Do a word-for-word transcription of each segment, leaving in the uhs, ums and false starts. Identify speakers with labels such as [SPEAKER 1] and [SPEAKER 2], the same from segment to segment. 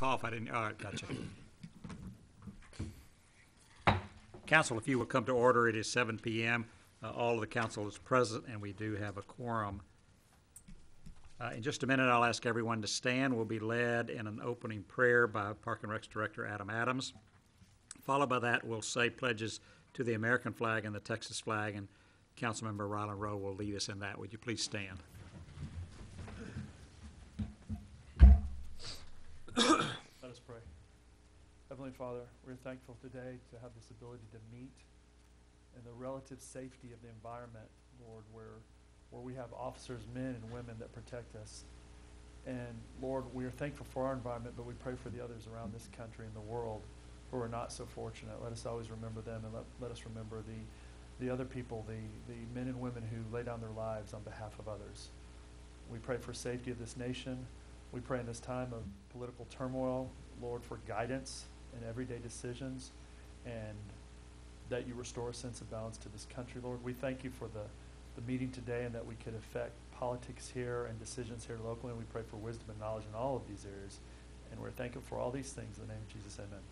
[SPEAKER 1] cough. I didn't, all right, gotcha. Council, if you will come to order, it is seven P M Uh, all of the council is present, and we do have a quorum. Uh, in just a minute, I'll ask everyone to stand. We'll be led in an opening prayer by Park and Recs Director Adam Adams. Followed by that, we'll say pledges to the American flag and the Texas flag, and Councilmember Ryland Rowe will lead us in that. Would you please stand?
[SPEAKER 2] Let us pray. Heavenly Father, we're thankful today to have this ability to meet in the relative safety of the environment, Lord, where, where we have officers, men and women that protect us. And Lord, we are thankful for our environment, but we pray for the others around this country and the world who are not so fortunate. Let us always remember them, and let, let us remember the, the other people, the, the men and women who lay down their lives on behalf of others. We pray for safety of this nation. We pray in this time of political turmoil, Lord, for guidance in everyday decisions, and that you restore a sense of balance to this country, Lord. We thank you for the, the meeting today and that we could affect politics here and decisions here locally, and we pray for wisdom and knowledge in all of these areas. And we're thankful for all these things. In the name of Jesus, amen.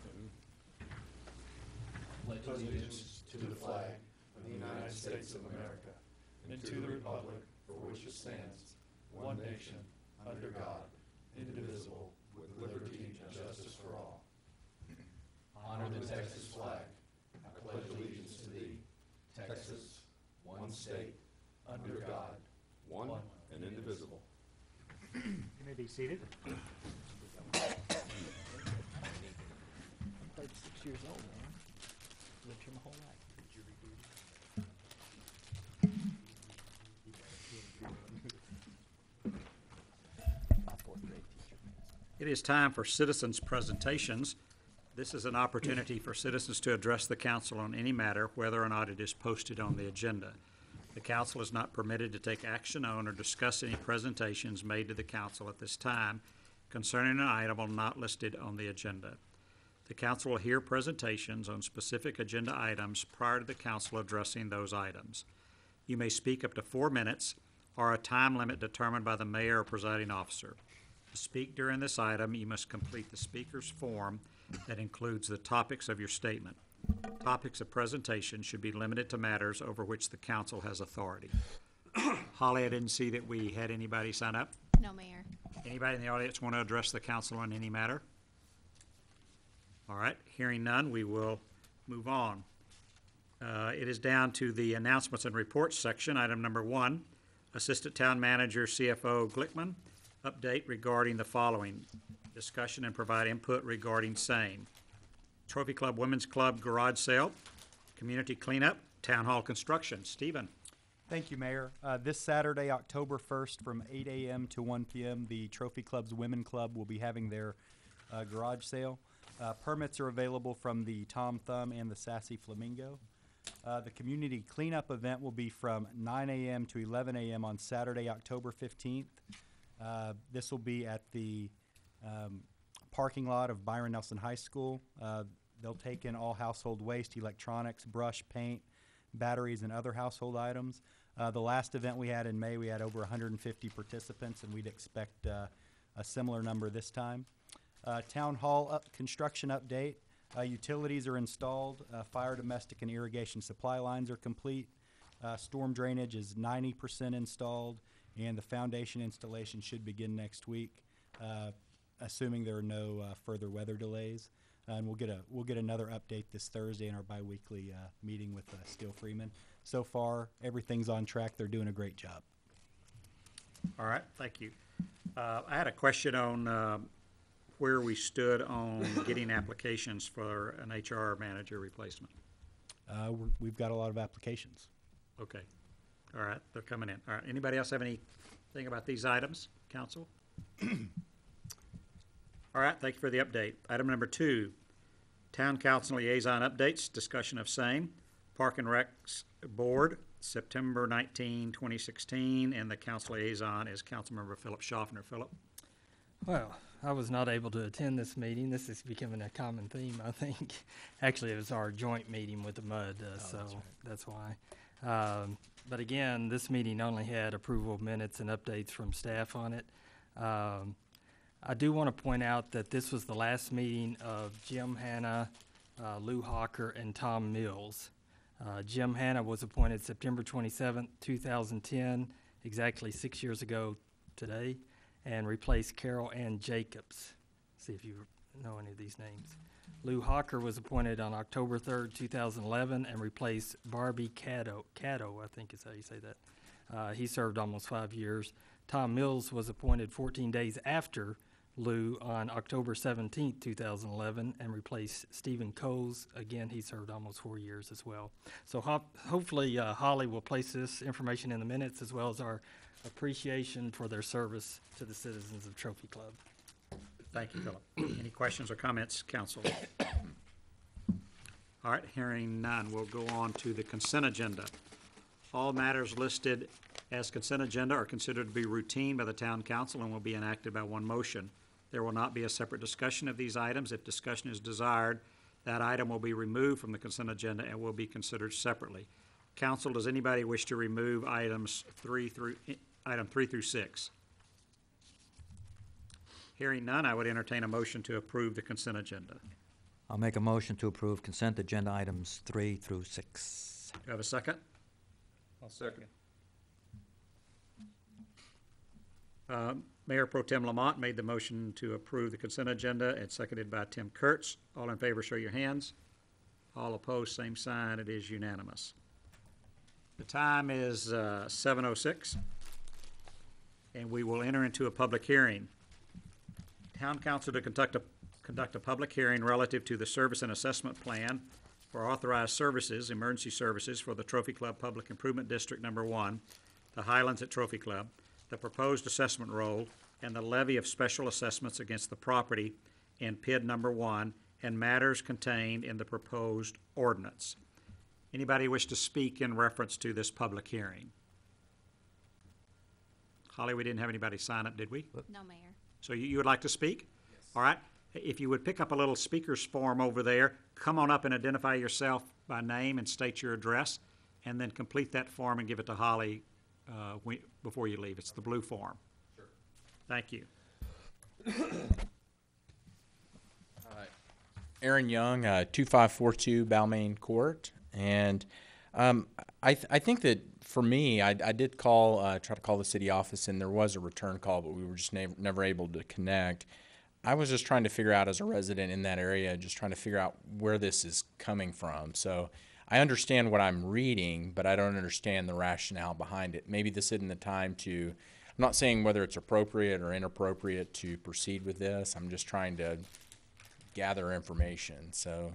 [SPEAKER 3] Pledge allegiance to the flag of the United States of America and to the republic for which it stands, one nation, under God, indivisible, with liberty and justice for all. Honor the Texas flag. I pledge allegiance to thee, Texas, one state, under God, one and indivisible.
[SPEAKER 1] You may be seated.
[SPEAKER 4] I'm thirty-six years old, man. Lived here my whole life. My fourth grade teacher.
[SPEAKER 1] It is time for citizens' presentations. This is an opportunity for citizens to address the council on any matter, whether or not it is posted on the agenda. The council is not permitted to take action on or discuss any presentations made to the council at this time concerning an item not listed on the agenda. The council will hear presentations on specific agenda items prior to the council addressing those items. You may speak up to four minutes or a time limit determined by the mayor or presiding officer. To speak during this item, you must complete the speaker's form that includes the topics of your statement. Topics of presentation should be limited to matters over which the council has authority. Holly, I didn't see that we had anybody sign up.
[SPEAKER 5] No, Mayor.
[SPEAKER 1] Anybody in the audience want to address the council on any matter? All right, hearing none, we will move on. Uh, it is down to the announcements and reports section. Item number one, Assistant Town Manager C F O Glickman, update regarding the following. Discussion and provide input regarding same. Trophy Club Women's Club garage sale, community cleanup, town hall construction. Stephen.
[SPEAKER 6] Thank you, Mayor. Uh, this Saturday, October first, from eight A M to one P M, the Trophy Club's Women Club will be having their uh, garage sale. Uh, permits are available from the Tom Thumb and the Sassy Flamingo. Uh, the community cleanup event will be from nine A M to eleven A M on Saturday, October fifteenth. Uh, this will be at the um, parking lot of Byron Nelson High School. Uh, they'll take in all household waste, electronics, brush, paint, batteries, and other household items. Uh, the last event we had in May, we had over one hundred fifty participants, and we'd expect uh, a similar number this time. Uh, Town Hall up construction update. Uh, utilities are installed. Uh, fire, domestic, and irrigation supply lines are complete. Uh, storm drainage is ninety percent installed, and the foundation installation should begin next week, uh, assuming there are no uh, further weather delays. Uh, and we'll get a we'll get another update this Thursday in our biweekly uh, meeting with uh, Steel Freeman. So far, everything's on track. They're doing a great job.
[SPEAKER 1] All right, thank you. Uh, I had a question on uh, where we stood on getting applications for an H R manager replacement.
[SPEAKER 6] Uh, we're, we've got a lot of applications.
[SPEAKER 1] Okay. All right, they're coming in. All right, anybody else have anything about these items, council? All right, thank you for the update. Item number two, Town Council Liaison Updates, discussion of same. Park and Recs Board, September nineteenth, twenty sixteen, and the council liaison is Councilmember Philip Schaffner. Philip?
[SPEAKER 7] Well, I was not able to attend this meeting. This is becoming a common theme, I think. Actually, it was our joint meeting with the M U D, uh,
[SPEAKER 6] Oh,
[SPEAKER 7] so
[SPEAKER 6] that's right.
[SPEAKER 7] that's why. Um, but again, this meeting only had approval of minutes and updates from staff on it. Um, I do want to point out that this was the last meeting of Jim Hanna, uh, Lou Hawker, and Tom Mills. Uh, Jim Hanna was appointed September twenty-seventh, two thousand ten, exactly six years ago today, and replaced Carol Ann Jacobs. See if you know any of these names. Lou Hawker was appointed on October third, two thousand eleven, and replaced Barbie Caddo, Caddo, I think is how you say that. Uh, he served almost five years. Tom Mills was appointed fourteen days after Lou on October seventeenth, two thousand eleven, and replaced Stephen Coles. Again, he served almost four years as well. So hop- hopefully uh, Holly will place this information in the minutes, as well as our appreciation for their service to the citizens of Trophy Club.
[SPEAKER 1] Thank you, Philip. Any questions or comments, council? All right, hearing none, we'll go on to the consent agenda. All matters listed as consent agenda are considered to be routine by the town council and will be enacted by one motion. There will not be a separate discussion of these items. If discussion is desired, that item will be removed from the consent agenda and will be considered separately. Council, does anybody wish to remove items three through, item three through six? Hearing none, I would entertain a motion to approve the consent agenda.
[SPEAKER 5] I'll make a motion to approve consent agenda items three through six.
[SPEAKER 1] Do I have a second?
[SPEAKER 3] I'll second.
[SPEAKER 1] Uh, Mayor Pro Tem Lamont made the motion to approve the consent agenda and seconded by Tim Kurtz. All in favor, show your hands. All opposed, same sign. It is unanimous. The time is uh, seven oh six, and we will enter into a public hearing. Town council to conduct a, conduct a public hearing relative to the service and assessment plan for authorized services, emergency services for the Trophy Club Public Improvement District Number One, the Highlands at Trophy Club, the proposed assessment roll, and the levy of special assessments against the property in P I D Number One, and matters contained in the proposed ordinance. Anybody wish to speak in reference to this public hearing? Holly, we didn't have anybody sign up, did we?
[SPEAKER 8] No, Mayor.
[SPEAKER 1] So you, you would like to speak? Yes. All right. If you would pick up a little speaker's form over there, come on up and identify yourself by name and state your address, and then complete that form and give it to Holly uh, we, before you leave. It's the blue form. Sure. Thank you.
[SPEAKER 9] Aaron Young, uh, two five four two Balmain Court, and um, I, th- I think that for me, I, I did call, uh, try to call the city office, and there was a return call, but we were just nev- never able to connect. I was just trying to figure out, as a resident in that area, just trying to figure out where this is coming from. So I understand what I'm reading, but I don't understand the rationale behind it. Maybe this isn't the time to, I'm not saying whether it's appropriate or inappropriate to proceed with this. I'm just trying to gather information. So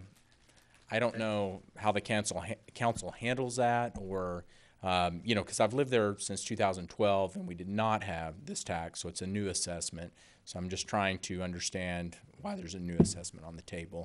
[SPEAKER 9] I don't know how the council ha- council handles that, or um, you know, because I've lived there since two thousand twelve and we did not have this tax, so it's a new assessment. So I'm just trying to understand why there's a new assessment on the table,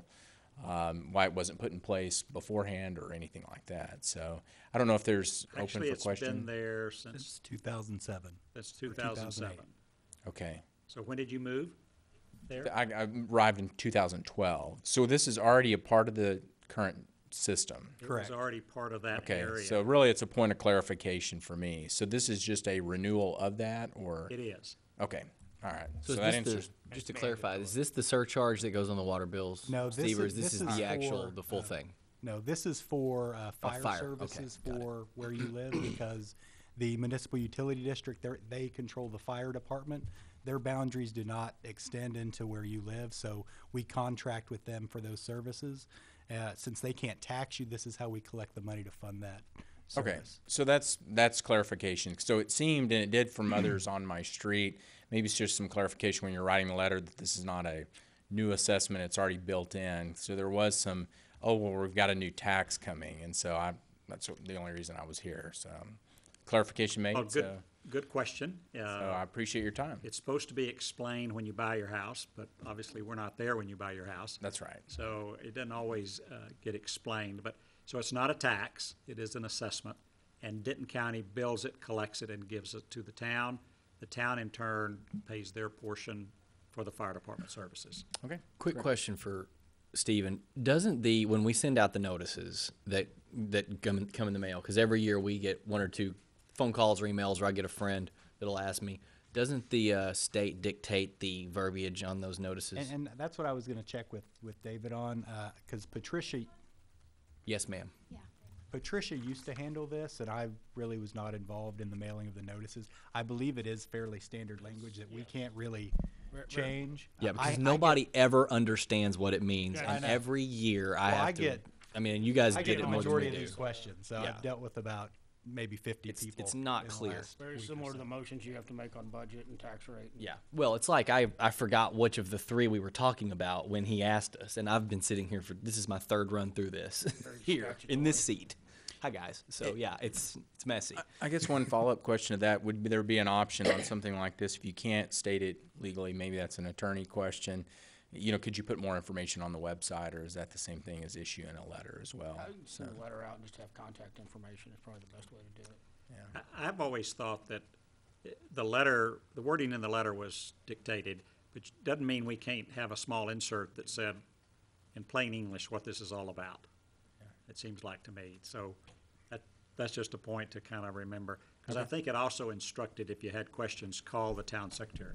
[SPEAKER 9] um, why it wasn't put in place beforehand or anything like that. So I don't know if there's
[SPEAKER 1] Actually,
[SPEAKER 9] open for
[SPEAKER 1] it's
[SPEAKER 9] question.
[SPEAKER 1] been there since,
[SPEAKER 6] Since two thousand seven.
[SPEAKER 1] since two thousand seven.
[SPEAKER 9] Okay.
[SPEAKER 1] So when did you move there?
[SPEAKER 9] I, I arrived in two thousand twelve. So this is already a part of the current system.
[SPEAKER 1] It
[SPEAKER 6] Correct.
[SPEAKER 1] was already part of that
[SPEAKER 9] Okay,
[SPEAKER 1] area.
[SPEAKER 9] so really it's a point of clarification for me. So this is just a renewal of that, or?
[SPEAKER 1] It is.
[SPEAKER 9] Okay, all right.
[SPEAKER 4] So,
[SPEAKER 9] So
[SPEAKER 4] is
[SPEAKER 9] that
[SPEAKER 4] this
[SPEAKER 9] answers,
[SPEAKER 4] the, just to clarify, is this the surcharge that goes on the water bills,
[SPEAKER 6] No, this
[SPEAKER 4] Steve, or
[SPEAKER 6] is-
[SPEAKER 4] is this,
[SPEAKER 6] this
[SPEAKER 4] is
[SPEAKER 6] is
[SPEAKER 4] the actual,
[SPEAKER 6] for,
[SPEAKER 4] the full
[SPEAKER 6] uh,
[SPEAKER 4] thing?
[SPEAKER 6] No, this is for uh, fire,
[SPEAKER 4] fire,
[SPEAKER 6] services
[SPEAKER 4] okay, got it.
[SPEAKER 6] for where you live, because the municipal utility district, they're- they control the fire department. Their boundaries do not extend into where you live, so we contract with them for those services. Uh, since they can't tax you, this is how we collect the money to fund that service.
[SPEAKER 9] okay. So that's, that's clarification. So it seemed, and it did from others on my street, maybe it's just some clarification when you're writing the letter that this is not a new assessment, it's already built in. So there was some, oh, well, we've got a new tax coming. And so I, that's the only reason I was here. So clarification made,
[SPEAKER 1] Oh, good,
[SPEAKER 9] so,
[SPEAKER 1] good question.
[SPEAKER 9] so
[SPEAKER 1] Uh,
[SPEAKER 9] I appreciate your time.
[SPEAKER 1] It's supposed to be explained when you buy your house, but obviously we're not there when you buy your house.
[SPEAKER 9] That's right.
[SPEAKER 1] So it doesn't always uh, get explained, but, so it's not a tax, it is an assessment. And Denton County bills it, collects it, and gives it to the town. The town in turn pays their portion for the fire department services.
[SPEAKER 9] Okay.
[SPEAKER 4] Quick question for Stephen. Doesn't the, when we send out the notices that, that come, come in the mail, because every year we get one or two phone calls or emails, or I get a friend that'll ask me, Doesn't the uh, state dictate the verbiage on those notices?
[SPEAKER 6] And, and that's what I was gonna check with, with David on, uh, cause Patricia,
[SPEAKER 4] Yes, ma'am.
[SPEAKER 8] Yeah.
[SPEAKER 6] Patricia used to handle this, and I really was not involved in the mailing of the notices. I believe it is fairly standard language that we can't really change.
[SPEAKER 4] Yeah,
[SPEAKER 6] I- I
[SPEAKER 4] because
[SPEAKER 6] get-
[SPEAKER 4] nobody ever understands what it means,
[SPEAKER 8] Yeah, I
[SPEAKER 4] and
[SPEAKER 6] know.
[SPEAKER 4] every year I
[SPEAKER 6] Well,
[SPEAKER 4] have
[SPEAKER 6] I
[SPEAKER 4] to.
[SPEAKER 6] get-
[SPEAKER 4] I mean, you guys
[SPEAKER 6] I
[SPEAKER 4] get
[SPEAKER 6] get
[SPEAKER 4] it
[SPEAKER 6] the
[SPEAKER 4] more than
[SPEAKER 6] majority
[SPEAKER 4] we
[SPEAKER 6] of
[SPEAKER 4] do.
[SPEAKER 6] these questions, so
[SPEAKER 4] Yeah.
[SPEAKER 6] I've dealt with about maybe fifty
[SPEAKER 4] It's-
[SPEAKER 6] people.
[SPEAKER 4] it's not
[SPEAKER 6] in the
[SPEAKER 4] clear.
[SPEAKER 6] last
[SPEAKER 3] Very
[SPEAKER 6] week or
[SPEAKER 3] similar to
[SPEAKER 6] so.
[SPEAKER 3] the motions you have to make on budget and tax rate.
[SPEAKER 4] Yeah. Well, it's like I, I forgot which of the three we were talking about when he asked us, and I've been sitting here for this is my third run through this here in this seat. Hi guys. So yeah, it's it's messy.
[SPEAKER 9] I guess one follow-up question to that, would there be an option on something like this, if you can't state it legally, maybe that's an attorney question, you know, could you put more information on the website, or is that the same thing as issuing a letter as well?
[SPEAKER 3] I can
[SPEAKER 9] So,
[SPEAKER 3] send a letter out and just have contact information is probably the best way to do it.
[SPEAKER 1] I- I've always thought that eh, the letter, the wording in the letter was dictated, which doesn't mean we can't have a small insert that said in plain English what this is all about. It seems like to me. So that, that's just a point to kind of remember. Because I think it also instructed if you had questions, call the town secretary.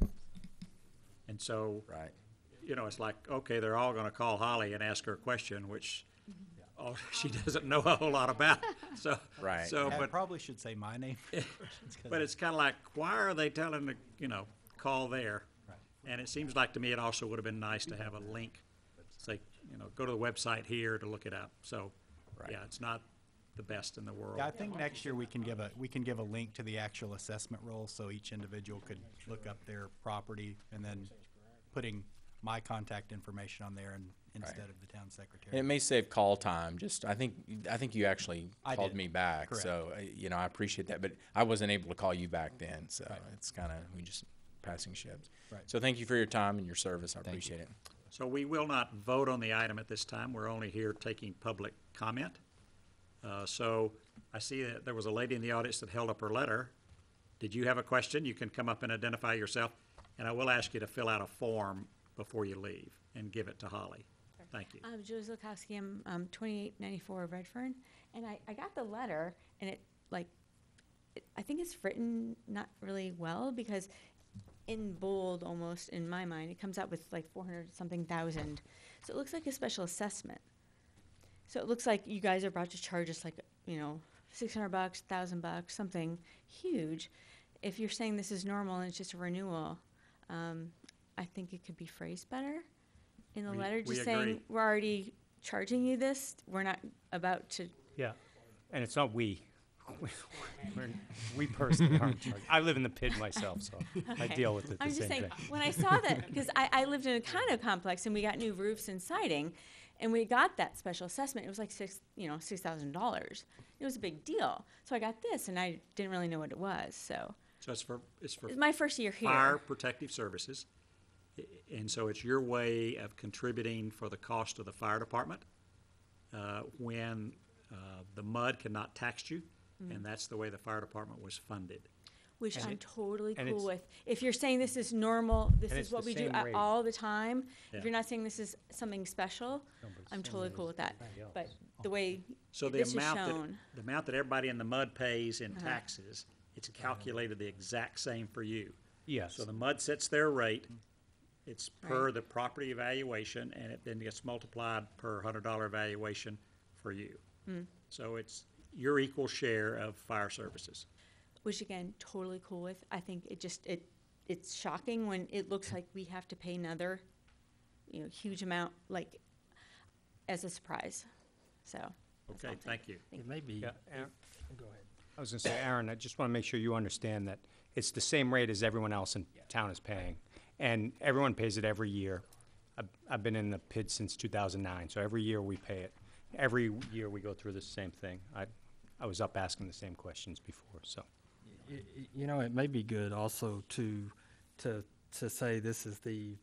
[SPEAKER 1] And so,
[SPEAKER 9] right.
[SPEAKER 1] you know, it's like, okay, they're all gonna call Holly and ask her a question, which oh, she doesn't know a whole lot about. So,
[SPEAKER 9] Right.
[SPEAKER 1] so,
[SPEAKER 6] I
[SPEAKER 1] but
[SPEAKER 6] probably should say my name.
[SPEAKER 1] but it's kind of like, why are they telling the, you know, call there? And it seems like to me it also would have been nice to have a link, say, you know, go to the website here to look it up. So, yeah, it's not the best in the world.
[SPEAKER 6] Yeah, I think next year we can give a, we can give a link to the actual assessment roll, so each individual could look up their property, and then putting my contact information on there and, instead of the town
[SPEAKER 9] And
[SPEAKER 6] secretary.
[SPEAKER 9] it may save call time, just, I think, I think you actually
[SPEAKER 6] I
[SPEAKER 9] called
[SPEAKER 6] did.
[SPEAKER 9] me back,
[SPEAKER 6] Correct.
[SPEAKER 9] so, uh, you know, I appreciate that, but I wasn't able to call you back then, so it's kinda, we just passing ships.
[SPEAKER 6] Right.
[SPEAKER 9] So thank you for your time and your service, I appreciate it.
[SPEAKER 1] So we will not vote on the item at this time. We're only here taking public comment. Uh, so I see that there was a lady in the audience that held up her letter. Did you have a question? You can come up and identify yourself, and I will ask you to fill out a form before you leave and give it to Holly. Thank you.
[SPEAKER 8] I'm Julie Zilkowski. I'm um, twenty-eight ninety-four Redfern, and I, I got the letter, and it like, it, I think it's written not really well because in bold almost in my mind it comes out with like four hundred something thousand, so it looks like a special assessment. So it looks like you guys are about to charge us like, you know, six hundred bucks, thousand bucks, something huge. If you're saying this is normal and it's just a renewal, um, I think it could be phrased better in the
[SPEAKER 1] We-
[SPEAKER 8] letter,
[SPEAKER 1] we
[SPEAKER 8] just saying,
[SPEAKER 1] agree.
[SPEAKER 8] we're already charging you this, we're not about to,
[SPEAKER 10] Yeah, and it's not we. We're- We personally aren't charging. I live in the pit myself, so I
[SPEAKER 8] Okay.
[SPEAKER 10] deal with it
[SPEAKER 8] I'm
[SPEAKER 10] the
[SPEAKER 8] just
[SPEAKER 10] same
[SPEAKER 8] saying,
[SPEAKER 10] thing.
[SPEAKER 8] when I saw that, because I, I lived in a condo complex and we got new roofs and siding, and we got that special assessment, it was like six, you know, six thousand dollars. It was a big deal. So I got this and I didn't really know what it was, so.
[SPEAKER 1] So it's for, it's for
[SPEAKER 8] It's my first year here.
[SPEAKER 1] Fire Protective Services. I- And so it's your way of contributing for the cost of the fire department uh, when uh, the mud cannot tax you,
[SPEAKER 8] Mm-hmm.
[SPEAKER 1] and that's the way the fire department was funded.
[SPEAKER 8] Which
[SPEAKER 10] And
[SPEAKER 8] I'm
[SPEAKER 10] it-
[SPEAKER 8] totally
[SPEAKER 10] and
[SPEAKER 8] cool
[SPEAKER 10] it's-
[SPEAKER 8] with. If you're saying this is normal, this
[SPEAKER 10] And
[SPEAKER 8] is
[SPEAKER 10] it's
[SPEAKER 8] what
[SPEAKER 10] the
[SPEAKER 8] we do
[SPEAKER 10] same
[SPEAKER 8] a-
[SPEAKER 10] rate.
[SPEAKER 8] all the time,
[SPEAKER 1] Yeah.
[SPEAKER 8] if you're not saying this is something special, I'm totally cool with that. But the way
[SPEAKER 1] So the
[SPEAKER 8] this is
[SPEAKER 1] amount that,
[SPEAKER 8] shown,
[SPEAKER 1] the amount that everybody in the mud pays in taxes, it's calculated the exact same for you.
[SPEAKER 10] Yes,
[SPEAKER 1] So the mud sets their rate, it's per
[SPEAKER 8] Right.
[SPEAKER 1] the property evaluation, and it then gets multiplied per hundred dollar evaluation for you.
[SPEAKER 8] Hmm.
[SPEAKER 1] So it's your equal share of fire services.
[SPEAKER 8] which again, totally cool with. I think it just, it, it's shocking when it looks like we have to pay another, you know, huge amount, like, as a surprise. So. that's all
[SPEAKER 1] Okay,
[SPEAKER 8] I'm saying.
[SPEAKER 1] thank you.
[SPEAKER 7] It may be.
[SPEAKER 10] yeah, Aaron-
[SPEAKER 7] Go ahead.
[SPEAKER 10] I was gonna say, Aaron, I just wanna make sure you understand that it's the same rate as everyone else in town is paying. And everyone pays it every year. I've, I've been in the pit since two thousand nine, so every year we pay it. Every year we go through the same thing. I, I was up asking the same questions before, so.
[SPEAKER 7] Y- y- You know, it may be good also to, to, to say this is the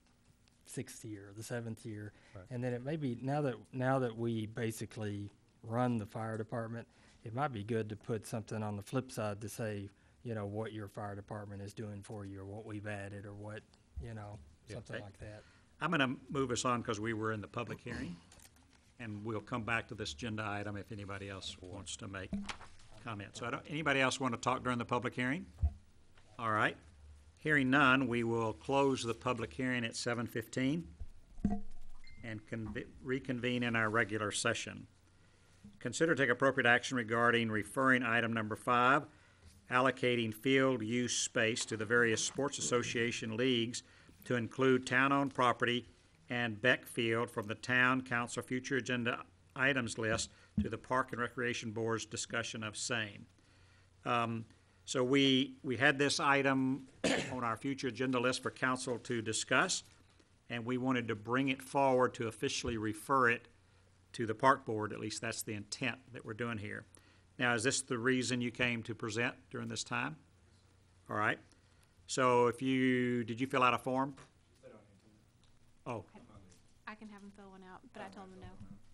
[SPEAKER 7] sixth year, the seventh year.
[SPEAKER 10] Right.
[SPEAKER 7] And then it may be, now that, now that we basically run the fire department, it might be good to put something on the flip side to say, you know, what your fire department is doing for you, or what we've added, or what, you know,
[SPEAKER 10] Yeah.
[SPEAKER 7] something
[SPEAKER 1] Okay.
[SPEAKER 7] like that.
[SPEAKER 1] I'm gonna move us on because we were in the public hearing, and we'll come back to this agenda item if anybody else wants to make comments. So I don't, anybody else want to talk during the public hearing? All right. Hearing none, we will close the public hearing at seven fifteen and conve- reconvene in our regular session. Consider take appropriate action regarding referring item number five, allocating field use space to the various sports association leagues to include town-owned property and Beck Field from the town council future agenda items list to the Park and Recreation Board's discussion of same. Um, so we, we had this item on our future agenda list for council to discuss, and we wanted to bring it forward to officially refer it to the park board. At least that's the intent that we're doing here. Now, is this the reason you came to present during this time? All right. So if you, did you fill out a form? Oh,
[SPEAKER 11] I can have him fill one out, but I told him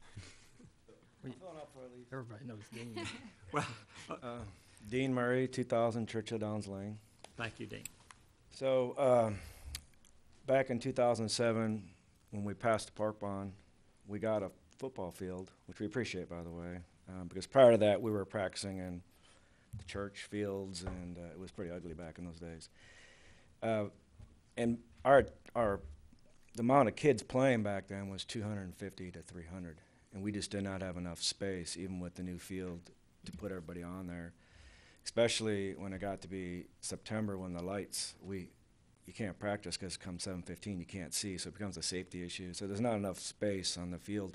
[SPEAKER 11] no.
[SPEAKER 7] Everybody knows Dean.
[SPEAKER 1] well,
[SPEAKER 3] Uh, Dean Murray, two thousand Churchill Downs Lane.
[SPEAKER 1] thank you, Dean.
[SPEAKER 3] So, uh, back in two thousand seven, when we passed the park bond, we got a football field, which we appreciate, by the way, um, because prior to that, we were practicing in the church fields, and uh, it was pretty ugly back in those days. Uh, and our our the amount of kids playing back then was two hundred fifty to three hundred, and we just did not have enough space, even with the new field, to put everybody on there. Especially when it got to be September, when the lights, we you can't practice because come seven fifteen you can't see, so it becomes a safety issue. So there's not enough space on the field.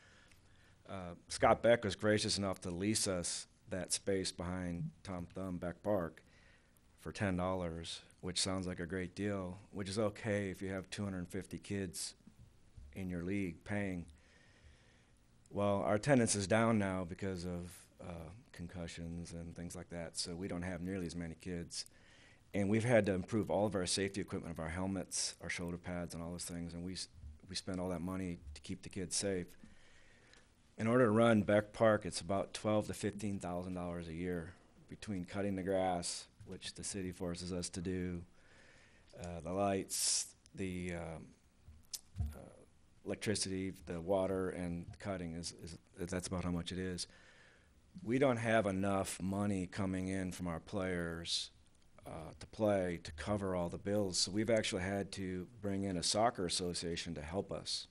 [SPEAKER 3] Uh, Scott Beck was gracious enough to lease us that space behind Tom Thumb Beck Park for ten dollars, which sounds like a great deal, which is okay if you have two hundred fifty kids in your league paying. Well, our attendance is down now because of uh, concussions and things like that, so we don't have nearly as many kids. And we've had to improve all of our safety equipment, of our helmets, our shoulder pads, and all those things, and we, s- we spend all that money to keep the kids safe. In order to run Beck Park, it's about twelve to fifteen thousand dollars a year between cutting the grass, which the city forces us to do, uh, the lights, the um, uh, electricity, the water, and cutting is, is that's about how much it is. We don't have enough money coming in from our players uh, to play to cover all the bills, so we've actually had to bring in a soccer association to help us.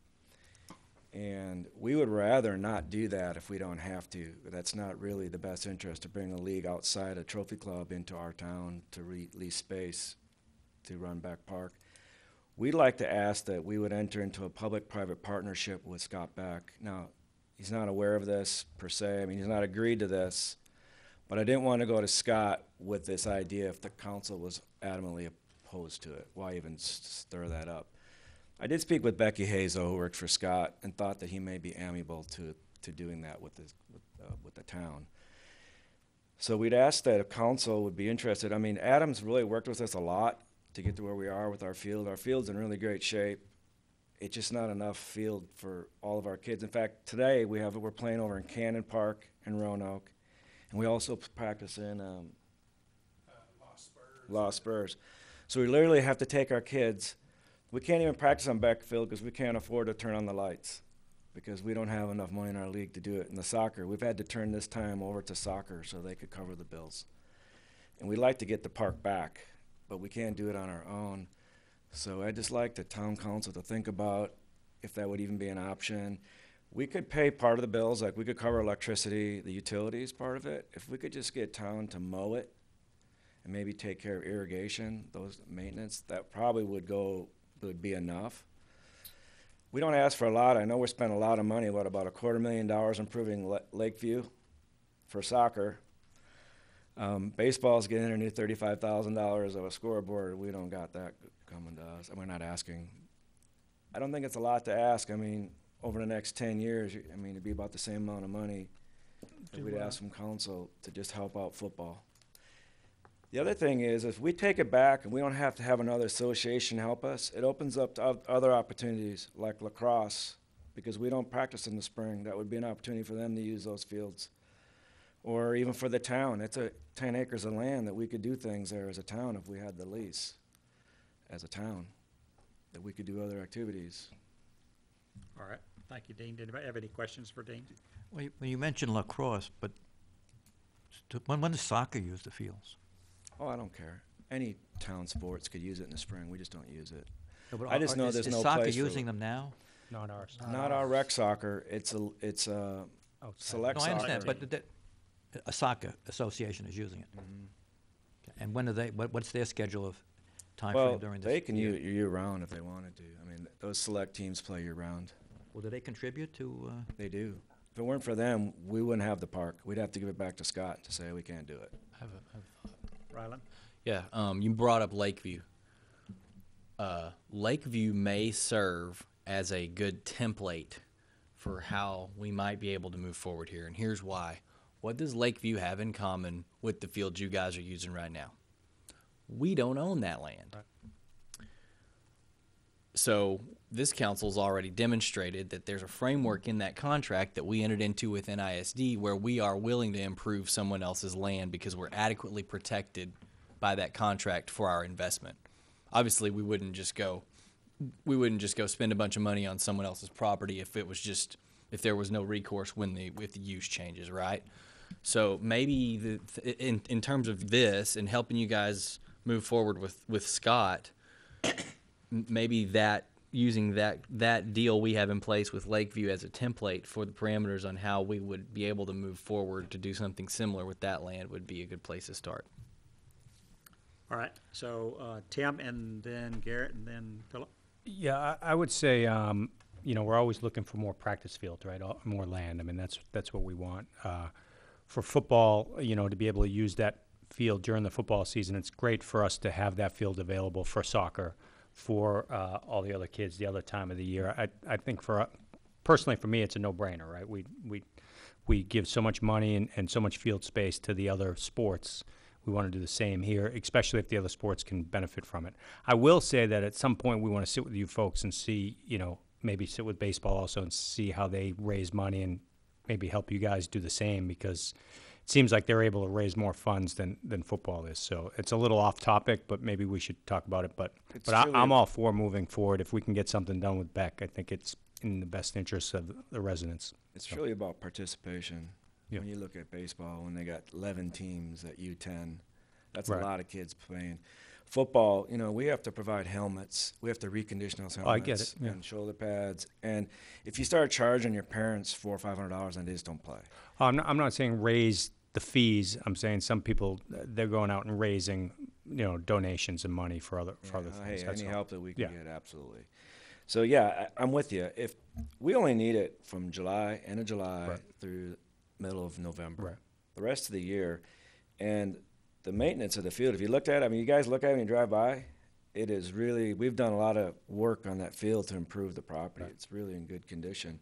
[SPEAKER 3] And we would rather not do that if we don't have to. That's not really the best interest, to bring a league outside a trophy club into our town to re- lease space to run Beck Park. We'd like to ask that we would enter into a public-private partnership with Scott Beck. Now, he's not aware of this per se. I mean, he's not agreed to this. But I didn't want to go to Scott with this idea if the council was adamantly opposed to it. Why even s- stir that up? I did speak with Becky Hazo, who works for Scott, and thought that he may be amiable to, to doing that with, this, with, uh, with the town. So we'd ask that a council would be interested. I mean, Adam's really worked with us a lot to get to where we are with our field. Our field's in really great shape. It's just not enough field for all of our kids. In fact, today we have we're playing over in Cannon Park in Roanoke, and we also practice in um, uh, Lost Spurs. Lost Spurs. So we literally have to take our kids. We can't even practice on Beck Field because we can't afford to turn on the lights because we don't have enough money in our league to do it. In the soccer, we've had to turn this time over to soccer so they could cover the bills. And we'd like to get the park back, but we can't do it on our own. So I'd just like the town council to think about if that would even be an option. We could pay part of the bills, like we could cover electricity, the utilities part of it. If we could just get town to mow it and maybe take care of irrigation, those maintenance, that probably would go would be enough. We don't ask for a lot. I know we're spending a lot of money, what, about a quarter million dollars improving Le- Lakeview for soccer. Um, baseball's getting a new thirty-five thousand dollars of a scoreboard. We don't got that coming to us, and we're not asking. I don't think it's a lot to ask. I mean, over the next ten years, you- I mean, it'd be about the same amount of money that
[SPEAKER 2] Do,
[SPEAKER 3] we'd
[SPEAKER 2] uh,
[SPEAKER 3] ask from council to just help out football. The other thing is, if we take it back and we don't have to have another association help us, it opens up to oth- other opportunities like lacrosse, because we don't practice in the spring. That would be an opportunity for them to use those fields. Or even for the town. It's a ten acres of land that we could do things there as a town if we had the lease as a town, that we could do other activities.
[SPEAKER 1] All right. Thank you, Dean. Did anybody have any questions for Dean?
[SPEAKER 5] Well, you- well, you mentioned lacrosse, but st- when, when does soccer use the fields?
[SPEAKER 3] Oh, I don't care. any town sports could use it in the spring. We just don't use it.
[SPEAKER 5] No, but
[SPEAKER 3] I just
[SPEAKER 5] are-
[SPEAKER 3] know
[SPEAKER 5] is-
[SPEAKER 3] there's
[SPEAKER 5] is
[SPEAKER 3] no
[SPEAKER 5] soccer
[SPEAKER 3] place for
[SPEAKER 5] using
[SPEAKER 3] it.
[SPEAKER 5] them now?
[SPEAKER 10] Not ours.
[SPEAKER 3] Not our rec soccer. It's a it's a
[SPEAKER 10] Outside.
[SPEAKER 3] select
[SPEAKER 5] No, I
[SPEAKER 3] soccer.
[SPEAKER 5] understand, but the- the- a soccer association is using it.
[SPEAKER 3] Mhm.
[SPEAKER 5] And when do they, what, what's their schedule of time
[SPEAKER 3] Well,
[SPEAKER 5] frame during this
[SPEAKER 3] they can
[SPEAKER 5] year?
[SPEAKER 3] use it year round if they wanted to. I mean, those select teams play year round.
[SPEAKER 5] Well, do they contribute to, uh,
[SPEAKER 3] They do. If it weren't for them, we wouldn't have the park. We'd have to give it back to Scott to say we can't do it.
[SPEAKER 1] Rylan?
[SPEAKER 4] Yeah, um, you brought up Lakeview. Uh, Lakeview may serve as a good template for how we might be able to move forward here, and here's why. What does Lakeview have in common with the field you guys are using right now? We don't own that land. So this council's already demonstrated that there's a framework in that contract that we entered into with N I S D where we are willing to improve someone else's land because we're adequately protected by that contract for our investment. Obviously, we wouldn't just go, we wouldn't just go spend a bunch of money on someone else's property if it was just, if there was no recourse when the, if the use changes, right? So maybe the, in, in terms of this and helping you guys move forward with, with Scott, m- maybe that, using that, that deal we have in place with Lakeview as a template for the parameters on how we would be able to move forward to do something similar with that land would be a good place to start.
[SPEAKER 1] All right, so uh, Tim, and then Garrett, and then Philip.
[SPEAKER 10] Yeah, I, I would say, um, you know, we're always looking for more practice fields, right? All- More land. I mean, that's that's what we want. Uh, for football, you know, to be able to use that field during the football season, it's great for us to have that field available for soccer, for uh, all the other kids the other time of the year. I I think for uh, personally for me, it's a no-brainer, right? We we we give so much money and, and so much field space to the other sports. We want to do the same here, especially if the other sports can benefit from it. I will say that at some point we want to sit with you folks and see, you know, maybe sit with baseball also and see how they raise money and maybe help you guys do the same, because it seems like they're able to raise more funds than, than football is. So it's a little off topic, but maybe we should talk about it. But
[SPEAKER 3] It's
[SPEAKER 10] but I,
[SPEAKER 3] truly
[SPEAKER 10] I'm
[SPEAKER 3] a-
[SPEAKER 10] all for moving forward. If we can get something done with Beck, I think it's in the best interest of the residents.
[SPEAKER 3] It's
[SPEAKER 10] So-
[SPEAKER 3] really about participation.
[SPEAKER 10] Yeah.
[SPEAKER 3] When you look at baseball, when they got eleven teams at U ten, that's
[SPEAKER 10] Right.
[SPEAKER 3] a lot of kids playing. Football, you know, we have to provide helmets. We have to recondition those helmets.
[SPEAKER 10] Oh, I get it, yeah.
[SPEAKER 3] And shoulder pads. And if you start charging your parents four or five hundred dollars, then they just don't play.
[SPEAKER 10] Oh, I'm not, I'm not saying raise the fees. I'm saying some people, uh, they're going out and raising, you know, donations and money for other, for other
[SPEAKER 3] Yeah,
[SPEAKER 10] things.
[SPEAKER 3] Hey,
[SPEAKER 10] That's
[SPEAKER 3] any
[SPEAKER 10] all.
[SPEAKER 3] help that we can
[SPEAKER 10] Yeah.
[SPEAKER 3] get, absolutely. So yeah, I, I'm with you. If we only need it from July, end of July
[SPEAKER 10] Right.
[SPEAKER 3] through middle of November,
[SPEAKER 10] Right.
[SPEAKER 3] the rest of the year, and the maintenance of the field. If you looked at it, I mean, you guys look at it when you drive by. It is really. We've done a lot of work on that field to improve the property.
[SPEAKER 10] Right.
[SPEAKER 3] It's really in good condition.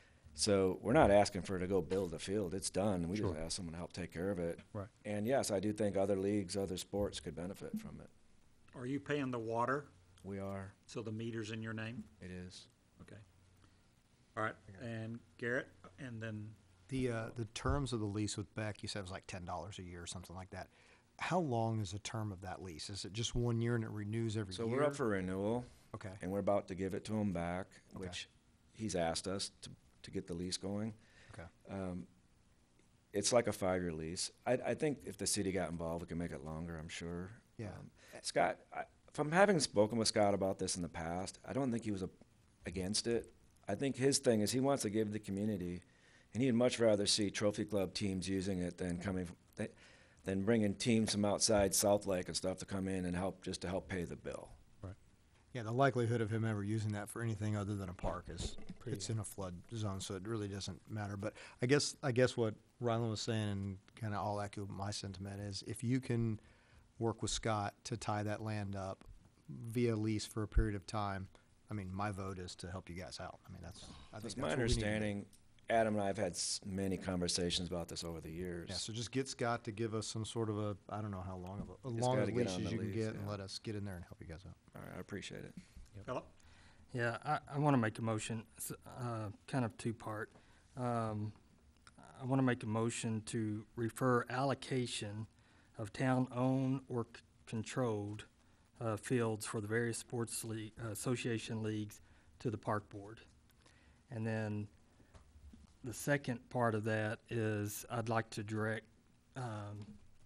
[SPEAKER 3] So we're not asking for it to go build a field. It's done. We
[SPEAKER 10] Sure.
[SPEAKER 3] just ask someone to help take care of it.
[SPEAKER 10] Right.
[SPEAKER 3] And yes, I do think other leagues, other sports could benefit from it.
[SPEAKER 1] Are you paying the water,
[SPEAKER 3] We are.
[SPEAKER 1] so the meter's in your name?
[SPEAKER 3] It is.
[SPEAKER 1] Okay. All right, and Garrett, and then,
[SPEAKER 12] The, uh, the terms of the lease with Beck, you said it was like ten dollars a year or something like that. How long is the term of that lease? Is it just one year and it renews every
[SPEAKER 3] So
[SPEAKER 12] year?
[SPEAKER 3] we're up for renewal.
[SPEAKER 12] Okay,
[SPEAKER 3] And we're about to give it to him back,
[SPEAKER 12] Okay.
[SPEAKER 3] which he's asked us to, to get the lease going.
[SPEAKER 12] okay.
[SPEAKER 3] Um, it's like a five-year lease. I, I think if the city got involved, we could make it longer, I'm sure.
[SPEAKER 12] Yeah.
[SPEAKER 3] Um, Scott, I, from having spoken with Scott about this in the past, I don't think he was a, against it. I think his thing is he wants to give the community, and he'd much rather see Trophy Club teams using it than coming, f- th- than bringing teams from outside South Lake and stuff to come in and help, just to help pay the bill.
[SPEAKER 12] Yeah, the likelihood of him ever using that for anything other than a park is, it's in a flood zone, so it really doesn't matter. But I guess, I guess what Rylan was saying, and kind of all echo my sentiment, is if you can work with Scott to tie that land up via lease for a period of time, I mean, my vote is to help you guys out. I mean, that's, I think
[SPEAKER 3] It's
[SPEAKER 12] that's
[SPEAKER 3] my
[SPEAKER 12] what we need to do.
[SPEAKER 3] understanding, Adam and I have had s- many conversations about this over the years.
[SPEAKER 12] Yeah, so just get Scott to give us some sort of a, I don't know how long of a, as
[SPEAKER 3] He's
[SPEAKER 12] long
[SPEAKER 3] gotta
[SPEAKER 12] as
[SPEAKER 3] get
[SPEAKER 12] leash
[SPEAKER 3] on
[SPEAKER 12] as
[SPEAKER 3] the
[SPEAKER 12] you can
[SPEAKER 3] lease,
[SPEAKER 12] get and
[SPEAKER 3] yeah.
[SPEAKER 12] let us get in there and help you guys out.
[SPEAKER 3] All right, I appreciate it.
[SPEAKER 1] Philip?
[SPEAKER 7] Yeah, I, I want to make a motion, s- uh, kind of two-part. Um, I want to make a motion to refer allocation of town-owned or c- controlled uh, fields for the various sports league, uh, association leagues to the park board. And then the second part of that is I'd like to direct um,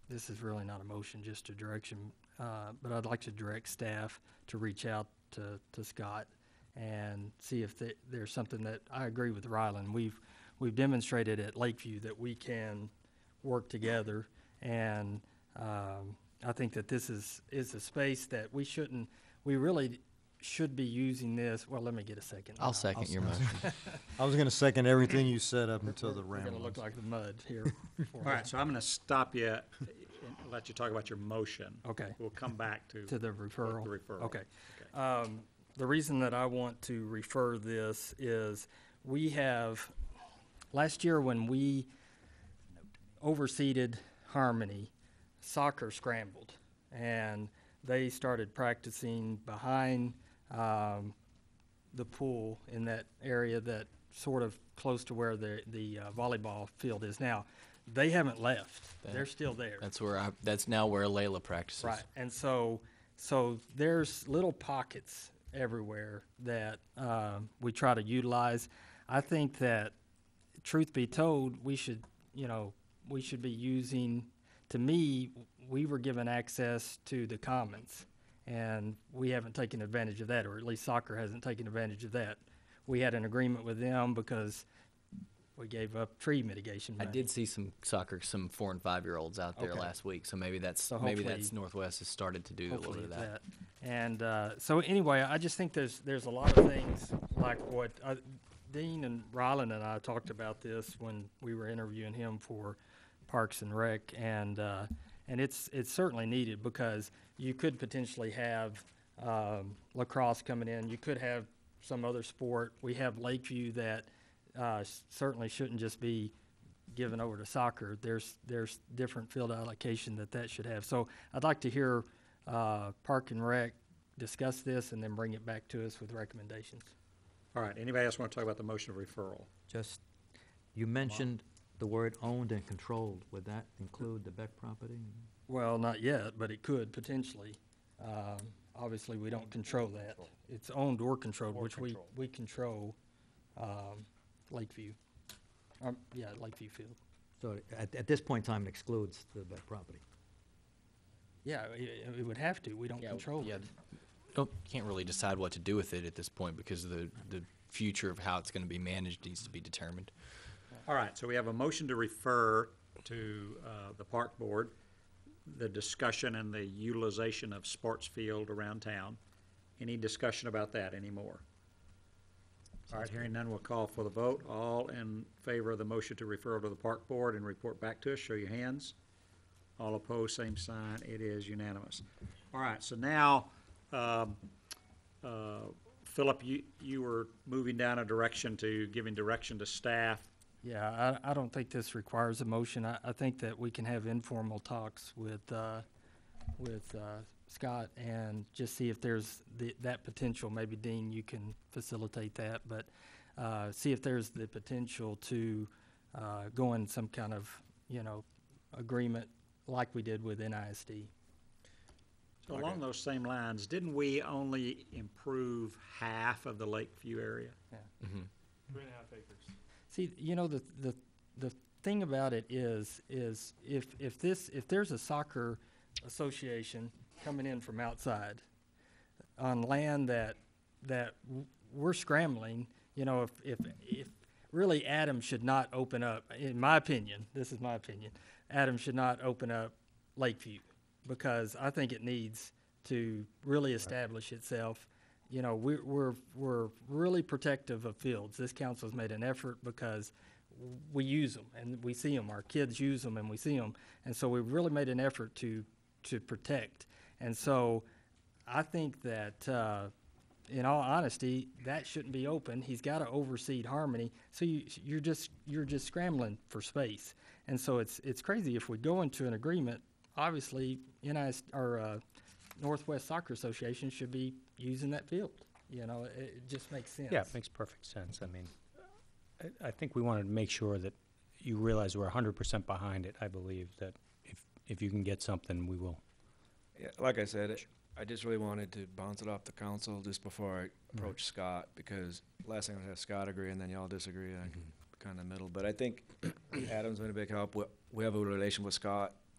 [SPEAKER 7] this is really not a motion, just a direction, uh, but I'd like to direct staff to reach out to, to Scott and see if the, there's something that, I agree with Ryland. We've, we've demonstrated at Lakeview that we can work together, and um, I think that this is, is a space that we shouldn't, we really should be using this. Well, let me get a second.
[SPEAKER 4] I'll second your motion.
[SPEAKER 12] I was gonna second everything you said up until the
[SPEAKER 7] We're gonna look
[SPEAKER 12] ramblings.
[SPEAKER 7] like the mud here.
[SPEAKER 1] All right, so I'm going to stop you and let you talk about your motion.
[SPEAKER 7] Okay.
[SPEAKER 1] We'll come back to.
[SPEAKER 7] To the referral?
[SPEAKER 1] The referral.
[SPEAKER 7] Okay. Um, the reason that I want to refer this is we have, last year when we overseeded Harmony, soccer scrambled, and they started practicing behind um, the pool in that area that sort of close to where the, the uh, volleyball field is now. They haven't left. They're still there.
[SPEAKER 4] That's where I, that's now where Layla practices.
[SPEAKER 7] Right, and so, so there's little pockets everywhere that um, we try to utilize. I think that, truth be told, we should, you know, we should be using, to me, we were given access to the commons, and we haven't taken advantage of that, or at least soccer hasn't taken advantage of that. We had an agreement with them because we gave up tree mitigation
[SPEAKER 4] I
[SPEAKER 7] money.
[SPEAKER 4] did see some soccer, some four and five year olds out there
[SPEAKER 7] Okay.
[SPEAKER 4] last week, so maybe that's
[SPEAKER 7] So
[SPEAKER 4] maybe
[SPEAKER 7] hopefully-
[SPEAKER 4] that's Northwest has started to do a little
[SPEAKER 7] Hopefully
[SPEAKER 4] bit of that.
[SPEAKER 7] that. And uh, so anyway, I just think there's there's a lot of things like what uh, Dean and Ryland and I talked about this when we were interviewing him for Parks and Rec, and uh, and it's it's certainly needed because you could potentially have um, lacrosse coming in. You could have some other sport. We have Lakeview that uh, s- certainly shouldn't just be given over to soccer. There's there's different field allocation that that should have. So I'd like to hear uh, Park and Rec discuss this and then bring it back to us with recommendations.
[SPEAKER 1] All right, anybody else want to talk about the motion of referral?
[SPEAKER 5] Just, you mentioned the word owned and controlled. Would that include the Beck property?
[SPEAKER 7] Well, not yet, but it could potentially. Um, obviously, we don't control that. It's owned or controlled, which we, we control um, Lakeview. Um, yeah, Lakeview Field.
[SPEAKER 5] So at, at this point in time, it excludes the Beck property.
[SPEAKER 7] Yeah, it, it would have to. We don't
[SPEAKER 4] Yeah,
[SPEAKER 7] control
[SPEAKER 4] yeah.
[SPEAKER 7] it.
[SPEAKER 4] Don't, can't really decide what to do with it at this point because the the future of how it's going to be managed needs to be determined.
[SPEAKER 1] All right, so we have a motion to refer to uh, the park board, the discussion and the utilization of sports field around town. Any discussion about that anymore? All right, hearing none, we'll call for the vote. All in favor of the motion to refer to the park board and report back to us, show your hands. All opposed, same sign. It is unanimous. All right, so now, um, uh, Philip, you, you were moving down a direction to giving direction to staff.
[SPEAKER 7] Yeah, I, I don't think this requires a motion. I, I think that we can have informal talks with, uh, with, uh, Scott and just see if there's the, that potential. Maybe Dean, you can facilitate that, but, uh, see if there's the potential to, uh, go in some kind of, you know, agreement like we did with N I S D.
[SPEAKER 1] So along those same lines, didn't we only improve half of the Lakeview area?
[SPEAKER 4] Mm-hmm.
[SPEAKER 2] Three and a half acres.
[SPEAKER 7] See, you know, the, the, the thing about it is, is if, if this, if there's a soccer association coming in from outside on land that, that w- we're scrambling, you know, if, if, if really Adam should not open up, in my opinion, this is my opinion, Adam should not open up Lakeview because I think it needs to really establish itself. You know, we're, we're, we're really protective of fields. This council's made an effort because we use them and we see them. Our kids use them and we see them. And so we've really made an effort to, to protect. And so I think that, uh, in all honesty, that shouldn't be open. He's got to overseed Harmony. So you, you're just, you're just scrambling for space. And so it's, it's crazy if we go into an agreement, obviously, N I S, or, uh, Northwest Soccer Association should be using that field. You know, it, it just makes sense.
[SPEAKER 10] Yeah, it makes perfect sense. I mean, I, I think we wanted to make sure that you realize we're hundred percent behind it. I believe that if, if you can get something, we will.
[SPEAKER 13] Yeah, like I said, it, I just really wanted to bounce it off the council just before I approach Scott, because last thing I have Scott agree and then y'all disagree. I kind of middle, but I think Adam's been a big help. We, we have a relation with Scott.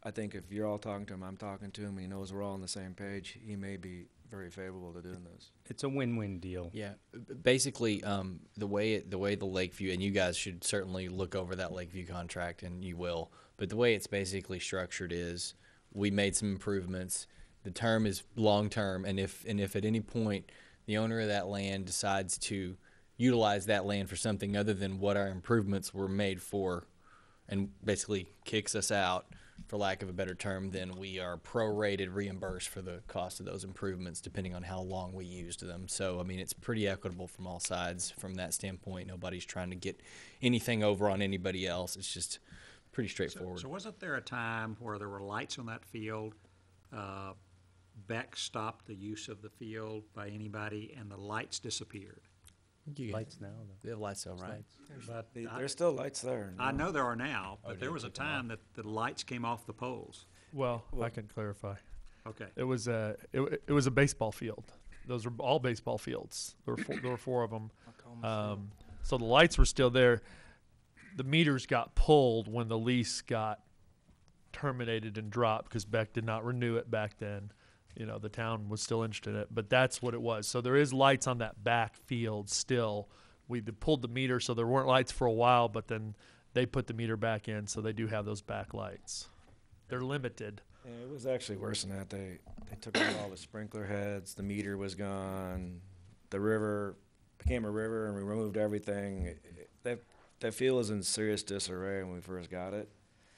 [SPEAKER 13] I think if you're all talking to him, I'm talking to him, and he knows we're all on the same page, he may be very favorable to doing this.
[SPEAKER 10] It's a win-win deal.
[SPEAKER 4] Yeah, b- basically, um, the way it, the way the Lakeview, and you guys should certainly look over that Lakeview contract, and you will. But the way it's basically structured is, we made some improvements. The term is long term, and if and if at any point the owner of that land decides to utilize that land for something other than what our improvements were made for, and basically kicks us out, for lack of a better term, then we are prorated, reimbursed for the cost of those improvements, depending on how long we used them. So, I mean, it's pretty equitable from all sides from that standpoint. Nobody's trying to get anything over on anybody else. It's just pretty
[SPEAKER 1] So,
[SPEAKER 4] straightforward.
[SPEAKER 1] so wasn't there a time where there were lights on that field? Uh, Beck stopped the use of the field by anybody, and the lights disappeared.
[SPEAKER 4] You-
[SPEAKER 10] Lights now, though.
[SPEAKER 4] They have lights though, right?
[SPEAKER 1] But
[SPEAKER 13] The-
[SPEAKER 1] I-
[SPEAKER 13] There's still lights there.
[SPEAKER 1] I
[SPEAKER 13] no.
[SPEAKER 1] know there are now,
[SPEAKER 4] Oh,
[SPEAKER 1] but
[SPEAKER 4] did
[SPEAKER 1] there
[SPEAKER 4] they
[SPEAKER 1] was a
[SPEAKER 4] take them off?
[SPEAKER 1] time that the lights came off the poles.
[SPEAKER 2] Well, I
[SPEAKER 13] Well-
[SPEAKER 2] can clarify.
[SPEAKER 1] Okay.
[SPEAKER 2] It was a it, w- it was a baseball field. Those were all baseball fields. There were four, there were four of them. Um, so the lights were still there. The meters got pulled when the lease got terminated and dropped because Beck did not renew it back then. You know, the town was still interested in it, but that's what it was. So there is lights on that back field still. We d- pulled the meter, so there weren't lights for a while, but then they put the meter back in, so they do have those back lights. They're limited.
[SPEAKER 13] Yeah, it was actually worse than that. They they took out all the sprinkler heads. The meter was gone. The river became a river, and we removed everything. It- it- That that field was in serious disarray when we first got it,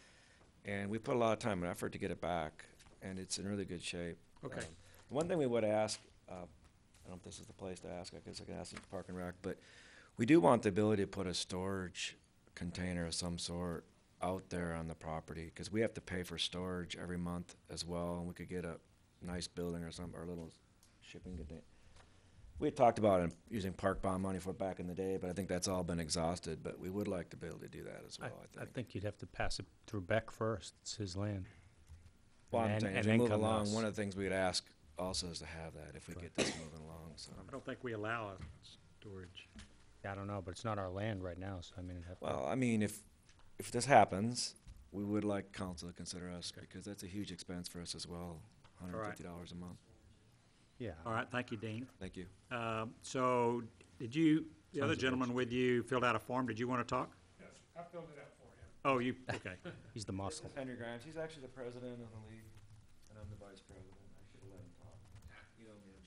[SPEAKER 13] and we put a lot of time and effort to get it back, and it's in really good shape.
[SPEAKER 1] Okay.
[SPEAKER 13] Um, one thing we would ask, uh, I don't know if this is the place to ask. I guess I can ask at Park and Rec, but we do want the ability to put a storage container of some sort out there on the property, because we have to pay for storage every month as well, and we could get a nice building or something, or a little shipping container. We had talked about it using park bond money for it back in the day, but I think that's all been exhausted, but we would like to be able to do that as
[SPEAKER 10] I,
[SPEAKER 13] well, I
[SPEAKER 10] I
[SPEAKER 13] think.
[SPEAKER 10] think you'd have to pass it through Beck first. It's his land.
[SPEAKER 13] Well, I'm
[SPEAKER 10] and-
[SPEAKER 13] saying,
[SPEAKER 10] and
[SPEAKER 13] as we
[SPEAKER 10] then
[SPEAKER 13] move
[SPEAKER 10] come to
[SPEAKER 13] along,
[SPEAKER 10] us.
[SPEAKER 13] one of the things we'd ask also is to have that, if we get this moving along, so.
[SPEAKER 1] I don't think we allow a storage.
[SPEAKER 10] I don't know, but it's not our land right now, so I mean, it'd have to.
[SPEAKER 13] Well, I mean, if, if this happens, we would like council to consider us, because that's a huge expense for us as well, hundred and fifty dollars a month.
[SPEAKER 10] Yeah.
[SPEAKER 1] All right, thank you, Dean.
[SPEAKER 13] Thank you.
[SPEAKER 1] Um, So, did you, the other
[SPEAKER 10] Sounds
[SPEAKER 1] gentleman with you filled out a form, did you want to talk?
[SPEAKER 3] Yes, I filled it out for him.
[SPEAKER 1] Oh, you, okay.
[SPEAKER 10] He's the muscle.
[SPEAKER 13] Henry Grimes, he's actually the president of the league, and I'm the vice president. I should have let him talk. You owe me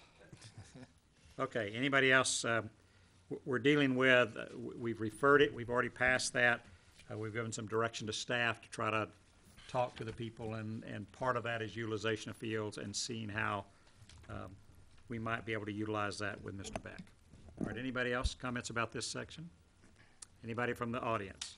[SPEAKER 13] a check.
[SPEAKER 1] Okay, anybody else? um, w- We're dealing with, uh, w- we've referred it, we've already passed that. Uh, We've given some direction to staff to try to talk to the people, and, and part of that is utilization of fields and seeing how um, we might be able to utilize that with Mister Beck. All right, anybody else comments about this section? Anybody from the audience?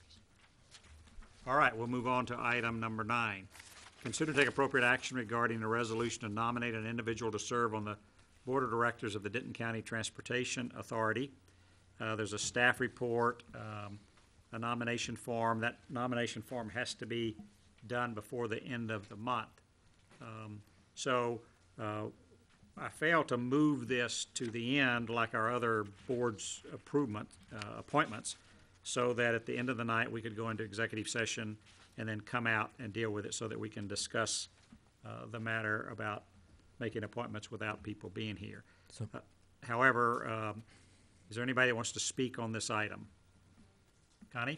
[SPEAKER 1] All right, we'll move on to item number nine. Consider to take appropriate action regarding a resolution to nominate an individual to serve on the Board of Directors of the Denton County Transportation Authority. Uh, There's a staff report, um, a nomination form. That nomination form has to be done before the end of the month. Um, So uh, I failed to move this to the end like our other boards' approval, uh, appointments, so that at the end of the night, we could go into executive session and then come out and deal with it so that we can discuss uh, the matter about making appointments without people being here.
[SPEAKER 5] So-
[SPEAKER 1] Uh, However, um, is there anybody that wants to speak on this item? Connie?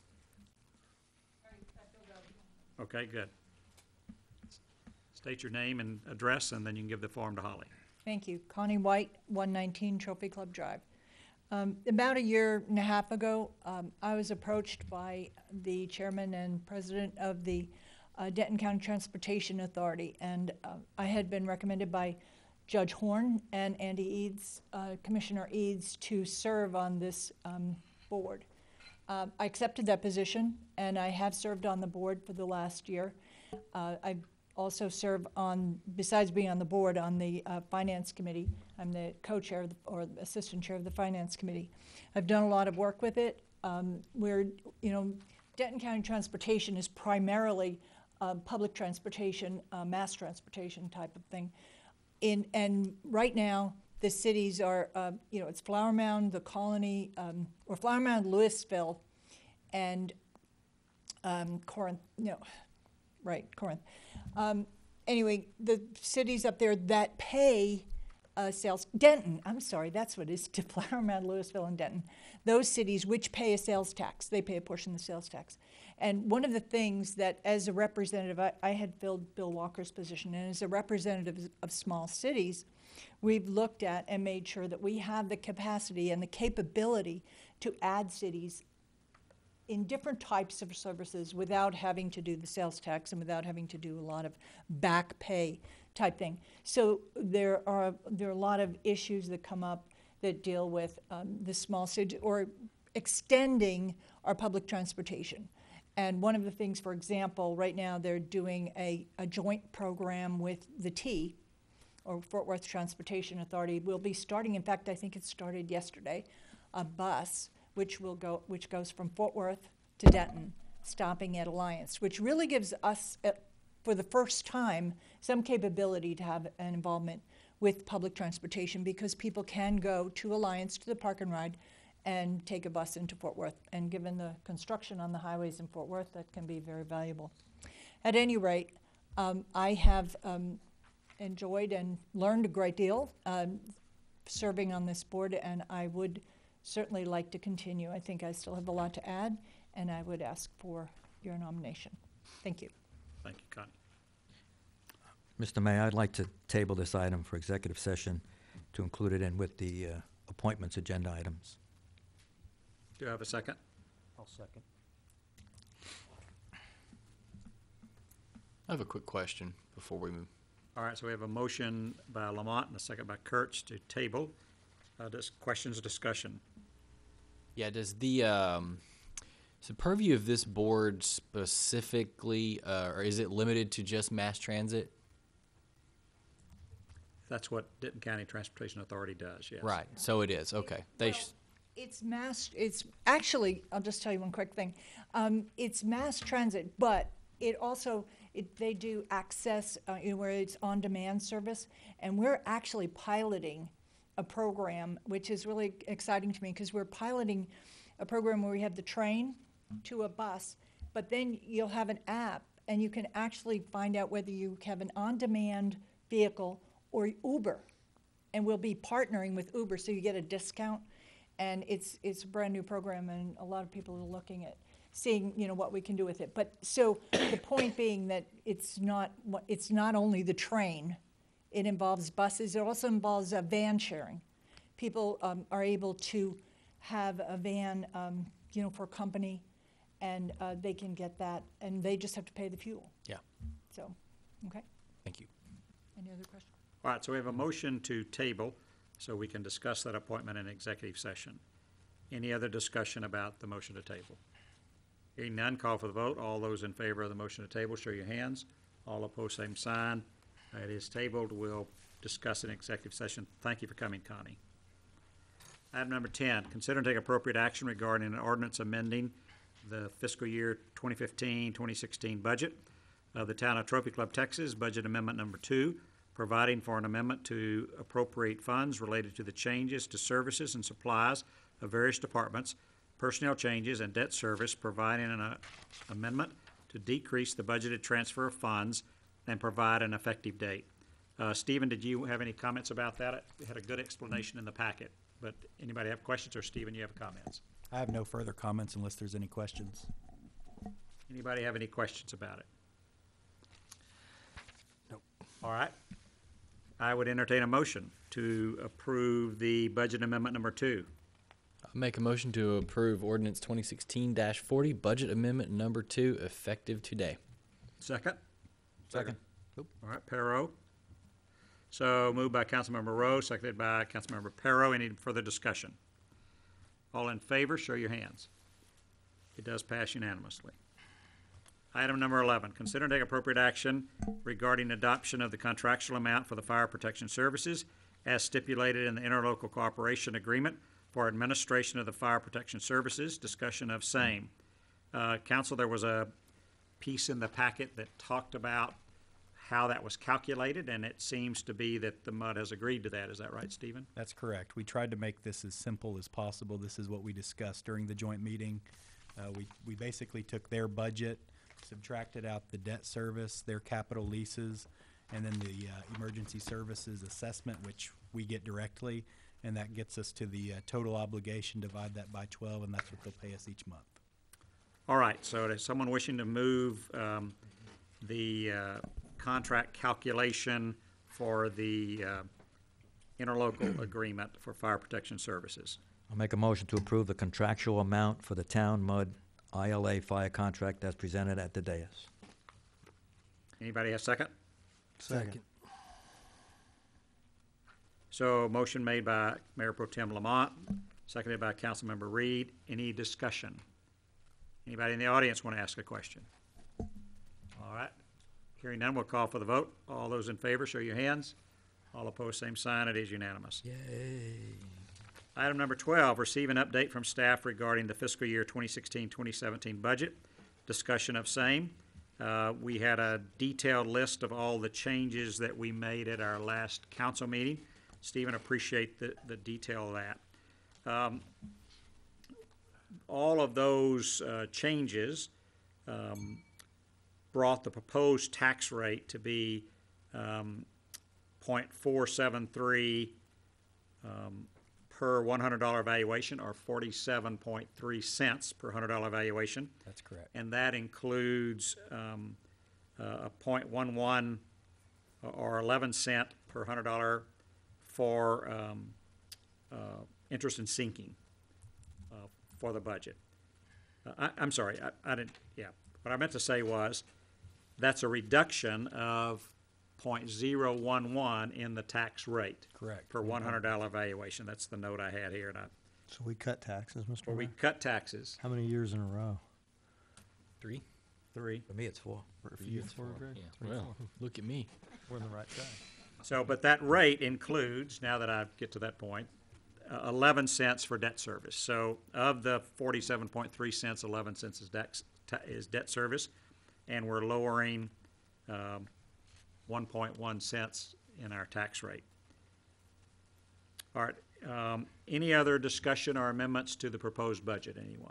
[SPEAKER 1] Okay, good. State your name and address, and then you can give the form to Holly.
[SPEAKER 14] Thank you. Connie White, one nineteen Trophy Club Drive. Um, About a year and a half ago, um, I was approached by the chairman and president of the uh, Denton County Transportation Authority, and uh, I had been recommended by Judge Horn and Andy Eads, uh, Commissioner Eads, to serve on this um, board. Um, I accepted that position, and I have served on the board for the last year. Uh, I also serve on, besides being on the board, on the uh, Finance Committee. I'm the co-chair of the- or the assistant chair of the Finance Committee. I've done a lot of work with it. Um, We're, you know, Denton County Transportation is primarily uh, public transportation, uh, mass transportation type of thing. In, and right now, the cities are, uh, you know, it's Flower Mound, the Colony, um, or Flower Mound, Louisville, and um, Corinth, no, right, Corinth. Um, anyway, the cities up there that pay uh, sales, Denton, I'm sorry, that's what it is, Flower Mound, Louisville, and Denton. Those cities which pay a sales tax, they pay a portion of the sales tax. And one of the things that, as a representative, I, I had filled Bill Walker's position, and as a representative of small cities, we've looked at and made sure that we have the capacity and the capability to add cities in different types of services without having to do the sales tax and without having to do a lot of back pay type thing. So there are there are a lot of issues that come up that deal with um, the small city or extending our public transportation. And one of the things, for example, right now they're doing a, a joint program with the T, or Fort Worth Transportation Authority. Will be starting, in fact, I think it started yesterday, a bus which will go, which goes from Fort Worth to Denton, stopping at Alliance, which really gives us, uh, for the first time, some capability to have an involvement with public transportation, because people can go to Alliance to the Park and Ride and take a bus into Fort Worth. And given the construction on the highways in Fort Worth, that can be very valuable. At any rate, um, I have um, enjoyed and learned a great deal um, serving on this board, and I would certainly like to continue. I think I still have a lot to add, and I would ask for your nomination. Thank you.
[SPEAKER 1] Thank you, Connie.
[SPEAKER 5] Mister Mayor, I'd like to table this item for executive session to include it in with the uh, appointments agenda items.
[SPEAKER 1] Do I have a second?
[SPEAKER 12] I'll second.
[SPEAKER 4] I have a quick question before we move.
[SPEAKER 1] All right, so we have a motion by Lamont and a second by Kurtz to table. Uh, dis- questions or discussion?
[SPEAKER 4] Yeah, does the, um, is the purview of this board specifically, uh, or is it limited to just mass transit?
[SPEAKER 1] That's what Denton County Transportation Authority does, yes.
[SPEAKER 4] Right, so it is, okay. They, sh-
[SPEAKER 14] It's mass, it's actually, I'll just tell you one quick thing. Um, it's mass transit, but it also, it, they do access, uh, you know, where it's on-demand service, and we're actually piloting a program, which is really exciting to me, because we're piloting a program where we have the train to a bus, but then you'll have an app, and you can actually find out whether you have an on-demand vehicle or Uber, and we'll be partnering with Uber, so you get a discount. And it's it's a brand new program, and a lot of people are looking at seeing, you know, what we can do with it. But so the point being that it's not what- it's not only the train. It involves buses. It also involves uh, van sharing. People um, are able to have a van, um, you know, for company, and uh, they can get that, and they just have to pay the fuel.
[SPEAKER 4] Yeah.
[SPEAKER 14] So, okay.
[SPEAKER 4] Thank you.
[SPEAKER 14] Any other questions?
[SPEAKER 1] All right, so we have a motion to table, so we can discuss that appointment in executive session. Any other discussion about the motion to table? Hearing none, call for the vote. All those in favor of the motion to table, show your hands. All opposed, same sign. It is tabled. We'll discuss in executive session. Thank you for coming, Connie. Item number ten, consider and take appropriate action regarding an ordinance amending the fiscal year twenty fifteen twenty sixteen budget of the town of Trophy Club, Texas, budget amendment number two, providing for an amendment to appropriate funds related to the changes to services and supplies of various departments, personnel changes, and debt service, providing an uh, amendment to decrease the budgeted transfer of funds and provide an effective date. Uh, Stephen, did you have any comments about that? It had a good explanation in the packet, but anybody have questions, or Stephen, you have comments?
[SPEAKER 6] I have no further comments unless there's any questions.
[SPEAKER 1] Anybody have any questions about it?
[SPEAKER 6] Nope.
[SPEAKER 1] All right. I would entertain a motion to approve the budget amendment number two.
[SPEAKER 4] I'll make a motion to approve ordinance twenty sixteen forty, budget amendment number two, effective today.
[SPEAKER 1] Second?
[SPEAKER 6] Second.
[SPEAKER 1] All right, Perot. So moved by Councilmember Rowe, seconded by Councilmember Perot. Any further discussion? All in favor, show your hands. It does pass unanimously. Item number eleven, consider and take appropriate action regarding adoption of the contractual amount for the fire protection services as stipulated in the interlocal cooperation agreement for administration of the fire protection services, discussion of same. Uh, Council, there was a piece in the packet that talked about how that was calculated, and it seems to be that the M U D has agreed to that. Is that right, Stephen?
[SPEAKER 6] That's correct. We tried to make this as simple as possible. This is what we discussed during the joint meeting. Uh, we, we basically took their budget, subtracted out the debt service, their capital leases, and then the uh, emergency services assessment, which we get directly, and that gets us to the uh, total obligation. Divide that by twelve, and that's what they'll pay us each month.
[SPEAKER 1] All right, so there's someone wishing to move um, the uh, contract calculation for the uh, interlocal agreement for fire protection services.
[SPEAKER 5] I'll make a motion to approve the contractual amount for the town mud I L A fire contract as presented at the dais.
[SPEAKER 1] Anybody have a second?
[SPEAKER 12] Second.
[SPEAKER 1] So motion made by Mayor Pro Tem Lamont, seconded by Councilmember Reed. Any discussion? Anybody in the audience want to ask a question? All right. Hearing none, we'll call for the vote. All those in favor, show your hands. All opposed, same sign. It is unanimous.
[SPEAKER 5] Yay.
[SPEAKER 1] Item number twelve, receive an update from staff regarding the fiscal year twenty sixteen twenty seventeen budget. Discussion of same. Uh, we had a detailed list of all the changes that we made at our last council meeting. Stephen, appreciate the, the detail of that. Um, all of those uh, changes um, brought the proposed tax rate to be um, point four seven three um, per one hundred dollar valuation, or forty-seven point three cents per one hundred dollar valuation.
[SPEAKER 6] That's correct.
[SPEAKER 1] And that includes um, uh, a point one one or eleven cent per one hundred dollar for um, uh, interest and sinking uh, for the budget. Uh, I, I'm sorry, I, I didn't, yeah. What I meant to say was, that's a reduction of point zero one one in the tax rate.
[SPEAKER 6] Correct.
[SPEAKER 1] Per one hundred dollar valuation. That's the note I had here. And I,
[SPEAKER 12] So we cut taxes, Mister
[SPEAKER 1] where we
[SPEAKER 12] Mayor?
[SPEAKER 1] cut taxes.
[SPEAKER 12] How many years in a row?
[SPEAKER 4] Three?
[SPEAKER 1] Three.
[SPEAKER 5] For me, it's four.
[SPEAKER 6] For you, it's four, Greg?
[SPEAKER 4] Yeah,
[SPEAKER 6] Three,
[SPEAKER 4] well,
[SPEAKER 6] four.
[SPEAKER 4] look at me.
[SPEAKER 6] We're on the right side.
[SPEAKER 1] So, but that rate includes, now that I get to that point, uh, eleven cents for debt service. So of the forty-seven point three cents, eleven cents is debt, is debt service, and we're lowering um, one point one cents in our tax rate. All right, um, any other discussion or amendments to the proposed budget, anyone?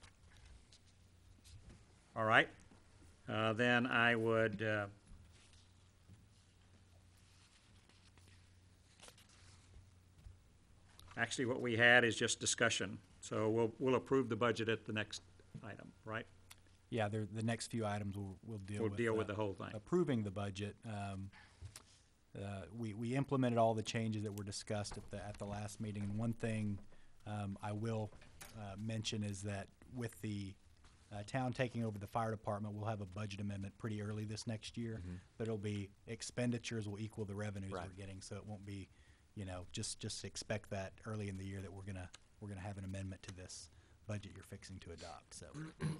[SPEAKER 1] All right, uh, then I would, uh, actually, what we had is just discussion. So we'll, we'll approve the budget at the next item, right?
[SPEAKER 6] Yeah, there, the next few items will, will deal
[SPEAKER 1] We'll
[SPEAKER 6] with.
[SPEAKER 1] deal
[SPEAKER 6] uh,
[SPEAKER 1] with the whole thing.
[SPEAKER 6] Approving the budget. Um, uh, we, we implemented all the changes that were discussed at the, at the last meeting. And one thing, um, I will, uh, mention is that with the, uh, town taking over the fire department, we'll have a budget amendment pretty early this next year. But it'll be, expenditures will equal the revenues
[SPEAKER 5] Right.
[SPEAKER 6] we're getting, so it won't be, you know, just, just expect that early in the year that we're gonna, we're gonna have an amendment to this budget you're fixing to adopt, so.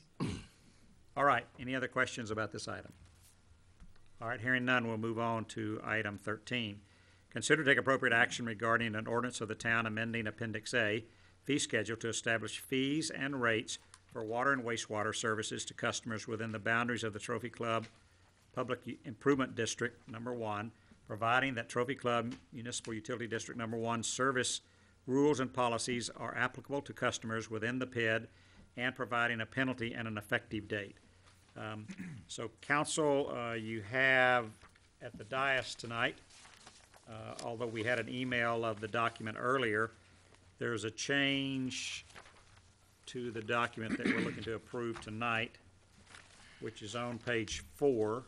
[SPEAKER 1] All right, any other questions about this item? All right, hearing none, we'll move on to item thirteen. Consider to take appropriate action regarding an ordinance of the town amending Appendix A, fee schedule to establish fees and rates for water and wastewater services to customers within the boundaries of the Trophy Club Public U- Improvement District Number One, providing that Trophy Club Municipal Utility District Number One service rules and policies are applicable to customers within the P I D, and providing a penalty and an effective date. Um, So, council, uh, you have at the dais tonight, uh, although we had an email of the document earlier, there's a change to the document that we're looking to approve tonight, which is on page four.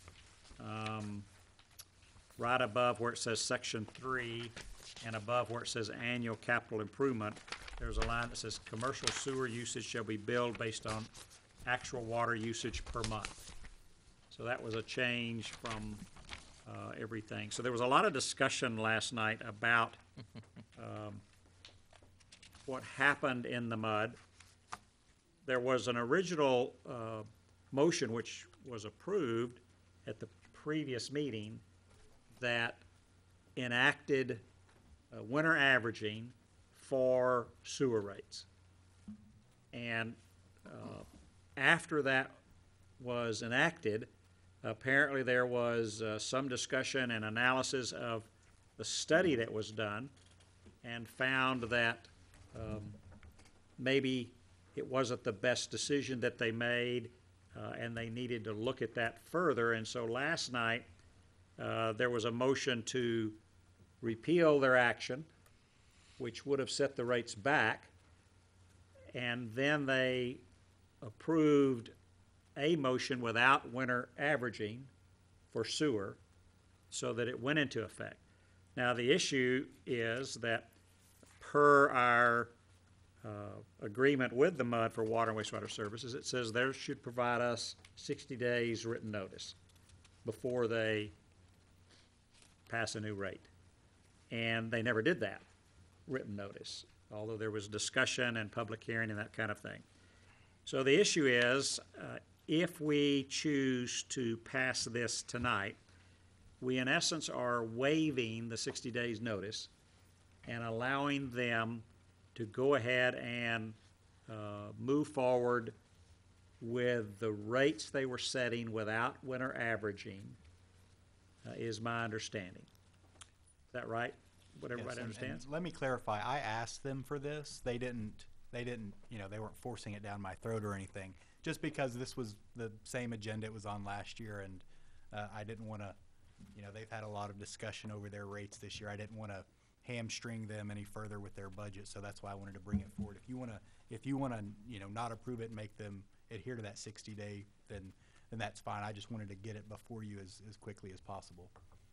[SPEAKER 1] Um, right above where it says section three, and above where it says annual capital improvement, there's a line that says commercial sewer usage shall be billed based on actual water usage per month. So that was a change from uh, everything. So there was a lot of discussion last night about um, what happened in the mud. There was an original uh, motion which was approved at the previous meeting that enacted uh, winter averaging for sewer rates. And uh, after that was enacted, apparently there was uh, some discussion and analysis of the study that was done, and found that um, maybe it wasn't the best decision that they made, uh, and they needed to look at that further. And so last night, uh, there was a motion to repeal their action, which would have set the rates back, and then they approved a motion without winter averaging for sewer, so that it went into effect. Now, the issue is that per our uh, agreement with the M U D for water and wastewater services, it says they should provide us sixty days written notice before they pass a new rate. And they never did that, written notice, although there was discussion and public hearing and that kind of thing. So the issue is, uh, if we choose to pass this tonight, we in essence are waiving the sixty days notice and allowing them to go ahead and uh, move forward with the rates they were setting without winter averaging, uh, is my understanding. Is that right? What
[SPEAKER 6] Yes,
[SPEAKER 1] everybody
[SPEAKER 6] and- and
[SPEAKER 1] understands?
[SPEAKER 6] Let me clarify, I asked them for this, they didn't, they didn't, you know, they weren't forcing it down my throat or anything, just because this was the same agenda it was on last year, and uh, I didn't wanna, you know, they've had a lot of discussion over their rates this year, I didn't wanna hamstring them any further with their budget, so that's why I wanted to bring it forward. If you wanna, if you wanna, you know, not approve it and make them adhere to that sixty day, then, then that's fine, I just wanted to get it before you as, as quickly as possible.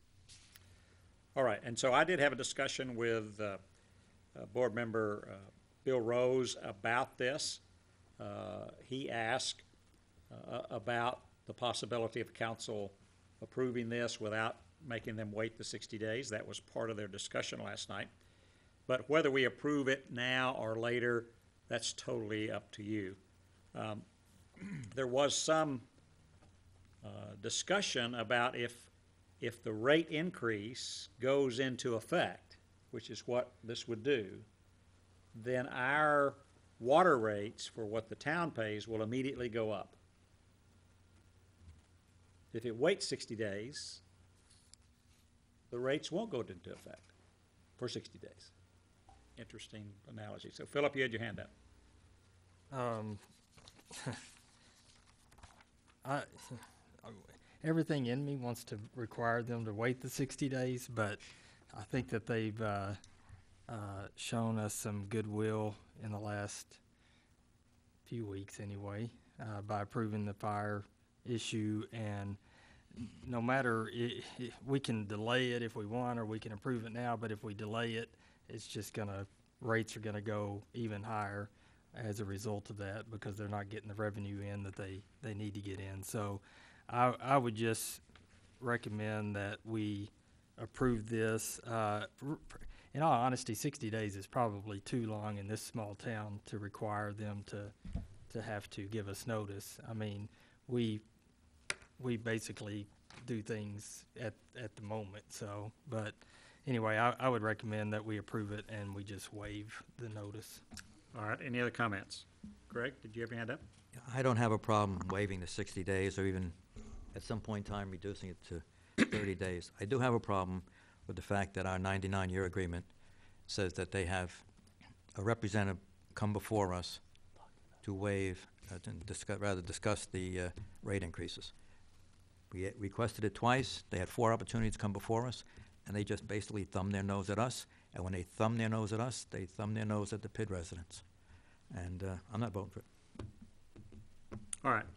[SPEAKER 1] All right, and so I did have a discussion with uh, uh, Board Member uh, Bill Rose about this. Uh, He asked uh, about the possibility of council approving this without making them wait the sixty days. That was part of their discussion last night. But whether we approve it now or later, that's totally up to you. Um, There was some uh, discussion about if if the rate increase goes into effect, which is what this would do, then our water rates for what the town pays will immediately go up. If it waits sixty days, the rates won't go into effect for sixty days. Interesting analogy. So Philip, you had your hand up.
[SPEAKER 7] Um, I, everything in me wants to require them to wait the sixty days, but I think that they've uh, uh, shown us some goodwill in the last few weeks anyway, uh, by approving the fire issue. And no matter, I I we can delay it if we want, or we can approve it now, but if we delay it, it's just gonna, rates are gonna go even higher as a result of that, because they're not getting the revenue in that they, they need to get in. So I, I would just recommend that we approve this. Uh, r- in all honesty, sixty days is probably too long in this small town to require them to, to have to give us notice. I mean, we, we basically do things at, at the moment, so, but anyway, I, I would recommend that we approve it and we just waive the notice.
[SPEAKER 1] All right, any other comments? Greg, did you have your hand up?
[SPEAKER 5] I don't have a problem waiving the sixty days or even at some point in time reducing it to thirty days. I do have a problem with the fact that our ninety-nine year agreement says that they have a representative come before us to waive, uh, to discuss, rather discuss the uh, rate increases. We requested it twice. They had four opportunities to come before us, and they just basically thumbed their nose at us. And when they thumb their nose at us, they thumb their nose at the P I D residents. And uh, I'm not voting for it.
[SPEAKER 1] All right.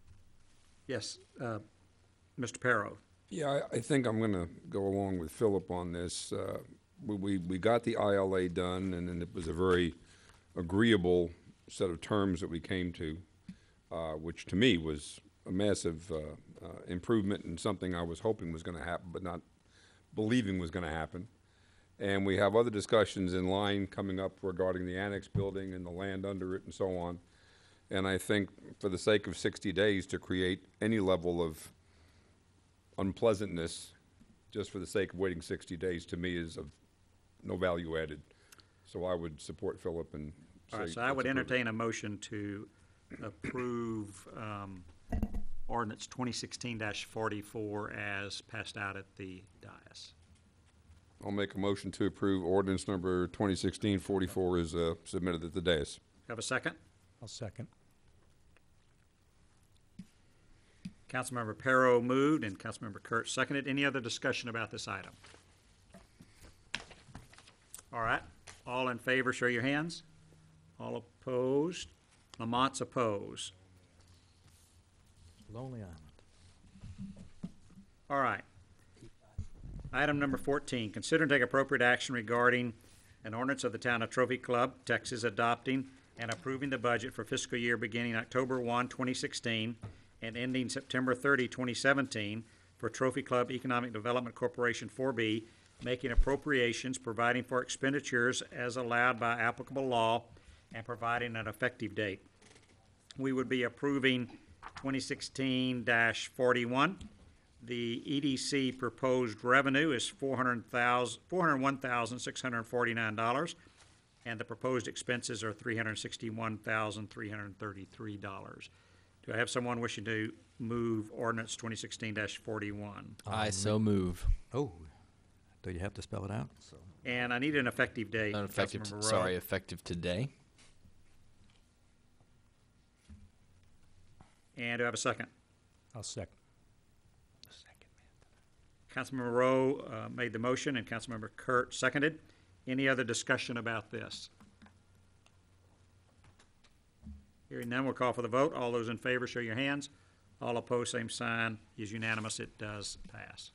[SPEAKER 1] Yes, uh, Mister Perro.
[SPEAKER 3] Yeah, I, I think I'm going to go along with Philip on this. Uh, we, we, we got the I L A done, and then it was a very agreeable set of terms that we came to, uh, which to me was a massive uh, uh, improvement and something I was hoping was going to happen, but not believing was going to happen. And we have other discussions in line coming up regarding the annex building and the land under it and so on. And I think for the sake of sixty days to create any level of unpleasantness, just for the sake of waiting sixty days, to me is of no value added. So I would support Philip and say.
[SPEAKER 1] All right, so I
[SPEAKER 3] let's
[SPEAKER 1] would
[SPEAKER 3] approve it.
[SPEAKER 1] entertain a motion to approve um, ordinance twenty sixteen forty-four as passed out at the dais.
[SPEAKER 3] I'll make a motion to approve ordinance number twenty sixteen forty-four is uh, submitted at the dais.
[SPEAKER 1] Have a second?
[SPEAKER 12] I'll second.
[SPEAKER 1] Councilmember Perro moved and Councilmember Kurt seconded. Any other discussion about this item? All right, all in favor, show your hands. All opposed? Lamont's opposed.
[SPEAKER 5] Lonely Island.
[SPEAKER 1] All right. Item number fourteen, consider and take appropriate action regarding an ordinance of the Town of Trophy Club, Texas, adopting and approving the budget for fiscal year beginning October first, twenty sixteen, and ending September thirtieth, twenty seventeen, for Trophy Club Economic Development Corporation four B, making appropriations, providing for expenditures as allowed by applicable law, and providing an effective date. We would be approving twenty sixteen forty-one. The E D C proposed revenue is four hundred thousand, four hundred one thousand, six hundred forty-nine dollars, and the proposed expenses are three hundred sixty-one thousand, three hundred thirty-three dollars. Do I have someone wishing to move ordinance twenty sixteen forty-one?
[SPEAKER 4] I so move.
[SPEAKER 5] Oh, do you have to spell it out? So.
[SPEAKER 1] And I need an effective date.
[SPEAKER 4] Not effective,
[SPEAKER 1] Councilmember Rowe.
[SPEAKER 4] sorry, effective today.
[SPEAKER 1] And do I have a second?
[SPEAKER 10] I'll second.
[SPEAKER 1] Councilmember Rowe uh, made the motion and Councilmember Kurt seconded. Any other discussion about this? Hearing none, we'll call for the vote. All those in favor, show your hands. All opposed, same sign. Is unanimous. It does pass.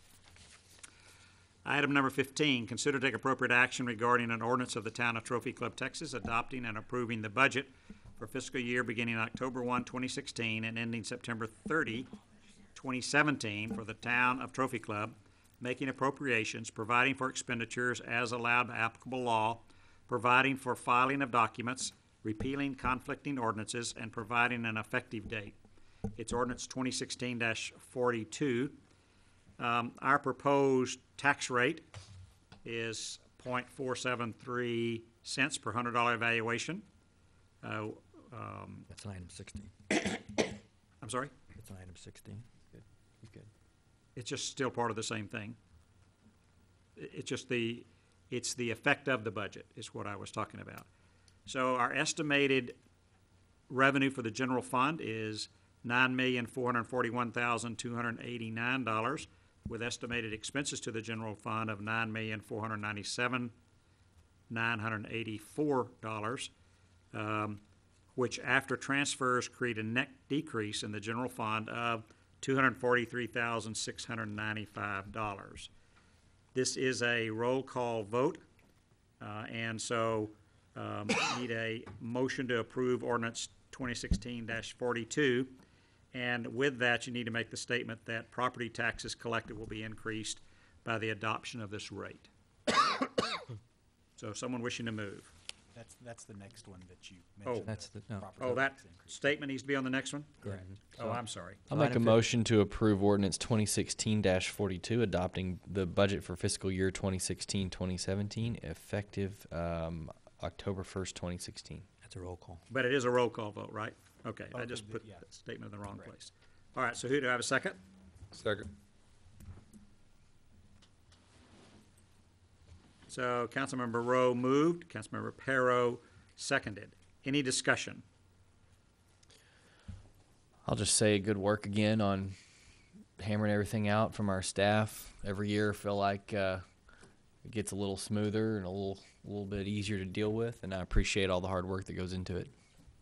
[SPEAKER 1] Item number fifteen, consider to take appropriate action regarding an ordinance of the Town of Trophy Club, Texas, adopting and approving the budget for fiscal year beginning October first, twenty sixteen, and ending September thirtieth, twenty seventeen, for the Town of Trophy Club, making appropriations, providing for expenditures as allowed by applicable law, providing for filing of documents, repealing conflicting ordinances, and providing an effective date. It's ordinance twenty sixteen forty-two. Um, our proposed tax rate is point four seven three cents per hundred dollar evaluation. Uh, um,
[SPEAKER 5] That's an item sixteen.
[SPEAKER 1] I'm sorry?
[SPEAKER 5] That's an item sixteen. Good. You good?
[SPEAKER 1] It's just still part of the same thing. I- It's just the, it's the effect of the budget is what I was talking about. So our estimated revenue for the general fund is nine million, four hundred forty-one thousand, two hundred eighty-nine dollars, with estimated expenses to the general fund of nine million, four hundred ninety-seven thousand, nine hundred eighty-four dollars, um, which after transfers create a net decrease in the general fund of two hundred forty-three thousand, six hundred ninety-five dollars. This is a roll call vote, uh, and so um, need a motion to approve ordinance twenty sixteen forty-two. And with that, you need to make the statement that property taxes collected will be increased by the adoption of this rate. So someone wishing to move.
[SPEAKER 6] That's, that's the next one that you
[SPEAKER 1] Oh.
[SPEAKER 6] mentioned.
[SPEAKER 5] That's the, no.
[SPEAKER 6] property
[SPEAKER 1] Oh, that
[SPEAKER 6] tax increase.
[SPEAKER 1] statement needs to be on the next one?
[SPEAKER 5] Correct.
[SPEAKER 1] Oh, I'm sorry.
[SPEAKER 4] I'll
[SPEAKER 5] So
[SPEAKER 4] make a
[SPEAKER 5] item fif-
[SPEAKER 4] motion to approve ordinance twenty sixteen forty-two, adopting the budget for fiscal year twenty sixteen, twenty seventeen, effective um, October first, twenty sixteen.
[SPEAKER 5] That's a roll call.
[SPEAKER 1] But it is a roll call vote, right? Okay, I
[SPEAKER 6] Okay,
[SPEAKER 1] just
[SPEAKER 6] the-
[SPEAKER 1] put
[SPEAKER 6] yeah.
[SPEAKER 1] the statement in the wrong
[SPEAKER 6] Correct.
[SPEAKER 1] place. All right, so who, do I have a second?
[SPEAKER 3] Second.
[SPEAKER 1] So Councilmember Rowe moved, Councilmember Perro seconded. Any discussion?
[SPEAKER 4] I'll just say good work again on hammering everything out from our staff. Every year, feel like uh, it gets a little smoother and a little, a little bit easier to deal with, and I appreciate all the hard work that goes into it.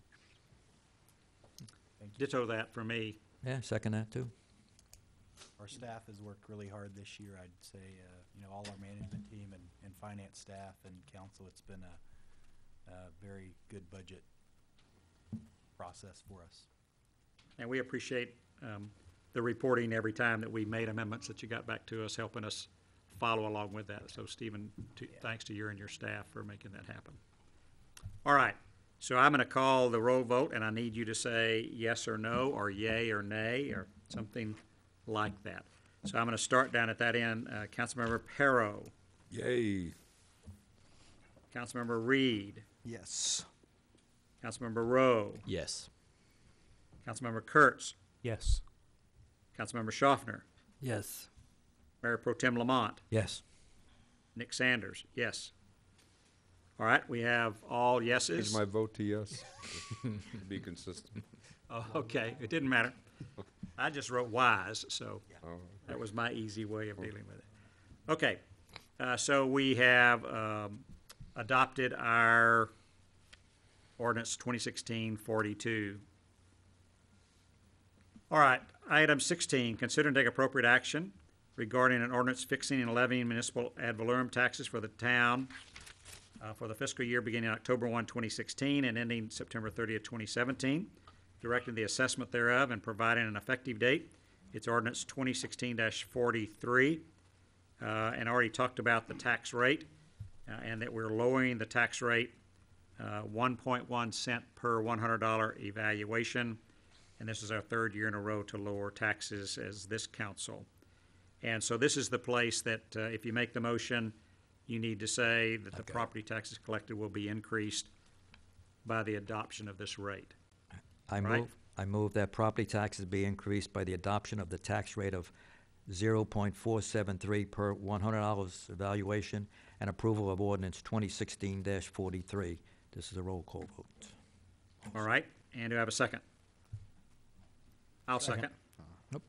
[SPEAKER 1] Ditto that for me.
[SPEAKER 5] Yeah, second that too.
[SPEAKER 6] Our staff has worked really hard this year. I'd say, uh, you know, all our management team and, and finance staff and council, it's been a, a very good budget process for us.
[SPEAKER 1] And we appreciate um, the reporting every time that we made amendments that you got back to us, helping us follow along with that. So Stephen, to, thanks to you and your staff for making that happen. All right, so I'm going to call the roll vote, and I need you to say yes or no, or yay or nay, or something like that. So I'm going to start down at that end. Uh, Councilmember Perro,
[SPEAKER 3] Yay.
[SPEAKER 1] Councilmember Reed,
[SPEAKER 12] Yes.
[SPEAKER 1] Councilmember Rowe,
[SPEAKER 4] Yes.
[SPEAKER 1] Councilmember Kurtz,
[SPEAKER 10] Yes.
[SPEAKER 1] Councilmember Schaffner,
[SPEAKER 7] Yes.
[SPEAKER 1] Mayor Pro Tem Lamont,
[SPEAKER 5] Yes.
[SPEAKER 1] Nick Sanders, yes. All right, we have all
[SPEAKER 3] Change
[SPEAKER 1] yeses.
[SPEAKER 3] my vote to yes. Be consistent.
[SPEAKER 1] Oh, okay, it didn't matter. I just wrote wise, so
[SPEAKER 3] Oh,
[SPEAKER 1] that was my easy way of dealing with it. Okay, uh, so we have, um, adopted our ordinance twenty sixteen forty-two. All right, item sixteen, consider and take appropriate action regarding an ordinance fixing and levying municipal ad valorem taxes for the town uh, for the fiscal year beginning October first, twenty sixteen and ending September thirtieth, twenty seventeen, directing the assessment thereof and providing an effective date. It's ordinance twenty sixteen forty-three, uh, and already talked about the tax rate, uh, and that we're lowering the tax rate uh, one point one cent per one hundred dollar evaluation. And this is our third year in a row to lower taxes as this council. And so this is the place that, uh, if you make the motion, you need to say that the property taxes collected will be increased by the adoption of this rate.
[SPEAKER 5] I
[SPEAKER 1] Right.
[SPEAKER 5] move, I move that property taxes be increased by the adoption of the tax rate of zero point four seven three per one hundred dollars evaluation and approval of ordinance twenty sixteen forty-three. This is a roll call vote.
[SPEAKER 1] All right, and do I have a second? I'll second.
[SPEAKER 12] Nope.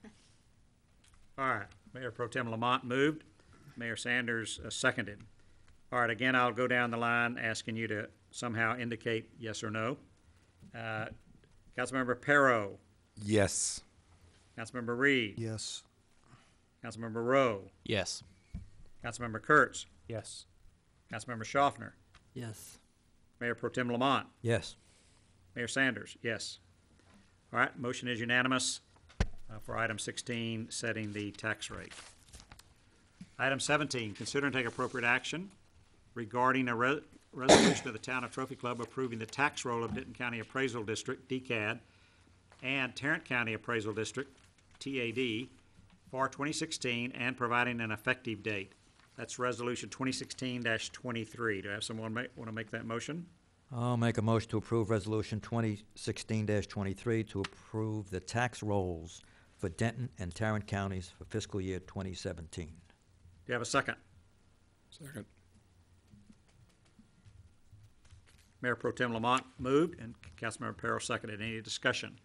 [SPEAKER 1] All right, Mayor Pro Tem Lamont moved, Mayor Sanders uh, seconded. All right, again, I'll go down the line asking you to somehow indicate yes or no. Uh, Councilmember Perro,
[SPEAKER 3] yes.
[SPEAKER 1] Councilmember Reed,
[SPEAKER 12] Yes.
[SPEAKER 1] Councilmember Rowe,
[SPEAKER 4] Yes.
[SPEAKER 1] Councilmember Kurtz,
[SPEAKER 10] Yes.
[SPEAKER 1] Councilmember Schaffner,
[SPEAKER 7] Yes.
[SPEAKER 1] Mayor Pro Tem Lamont,
[SPEAKER 5] Yes.
[SPEAKER 1] Mayor Sanders, yes. All right, motion is unanimous uh, for item sixteen, setting the tax rate. Item seventeen, consider and take appropriate action regarding a re- resolution of the Town of Trophy Club approving the tax roll of Denton County Appraisal District, D C A D, and Tarrant County Appraisal District, T A D, for twenty sixteen and providing an effective date. That's Resolution twenty sixteen twenty-three. Do I have someone want to make that motion?
[SPEAKER 5] I'll make a motion to approve Resolution twenty sixteen twenty-three to approve the tax rolls for Denton and Tarrant counties for fiscal year twenty seventeen.
[SPEAKER 1] Do you have a second?
[SPEAKER 3] Second.
[SPEAKER 1] Mayor Pro Tem Lamont moved and Councilmember Perro seconded. Any discussion?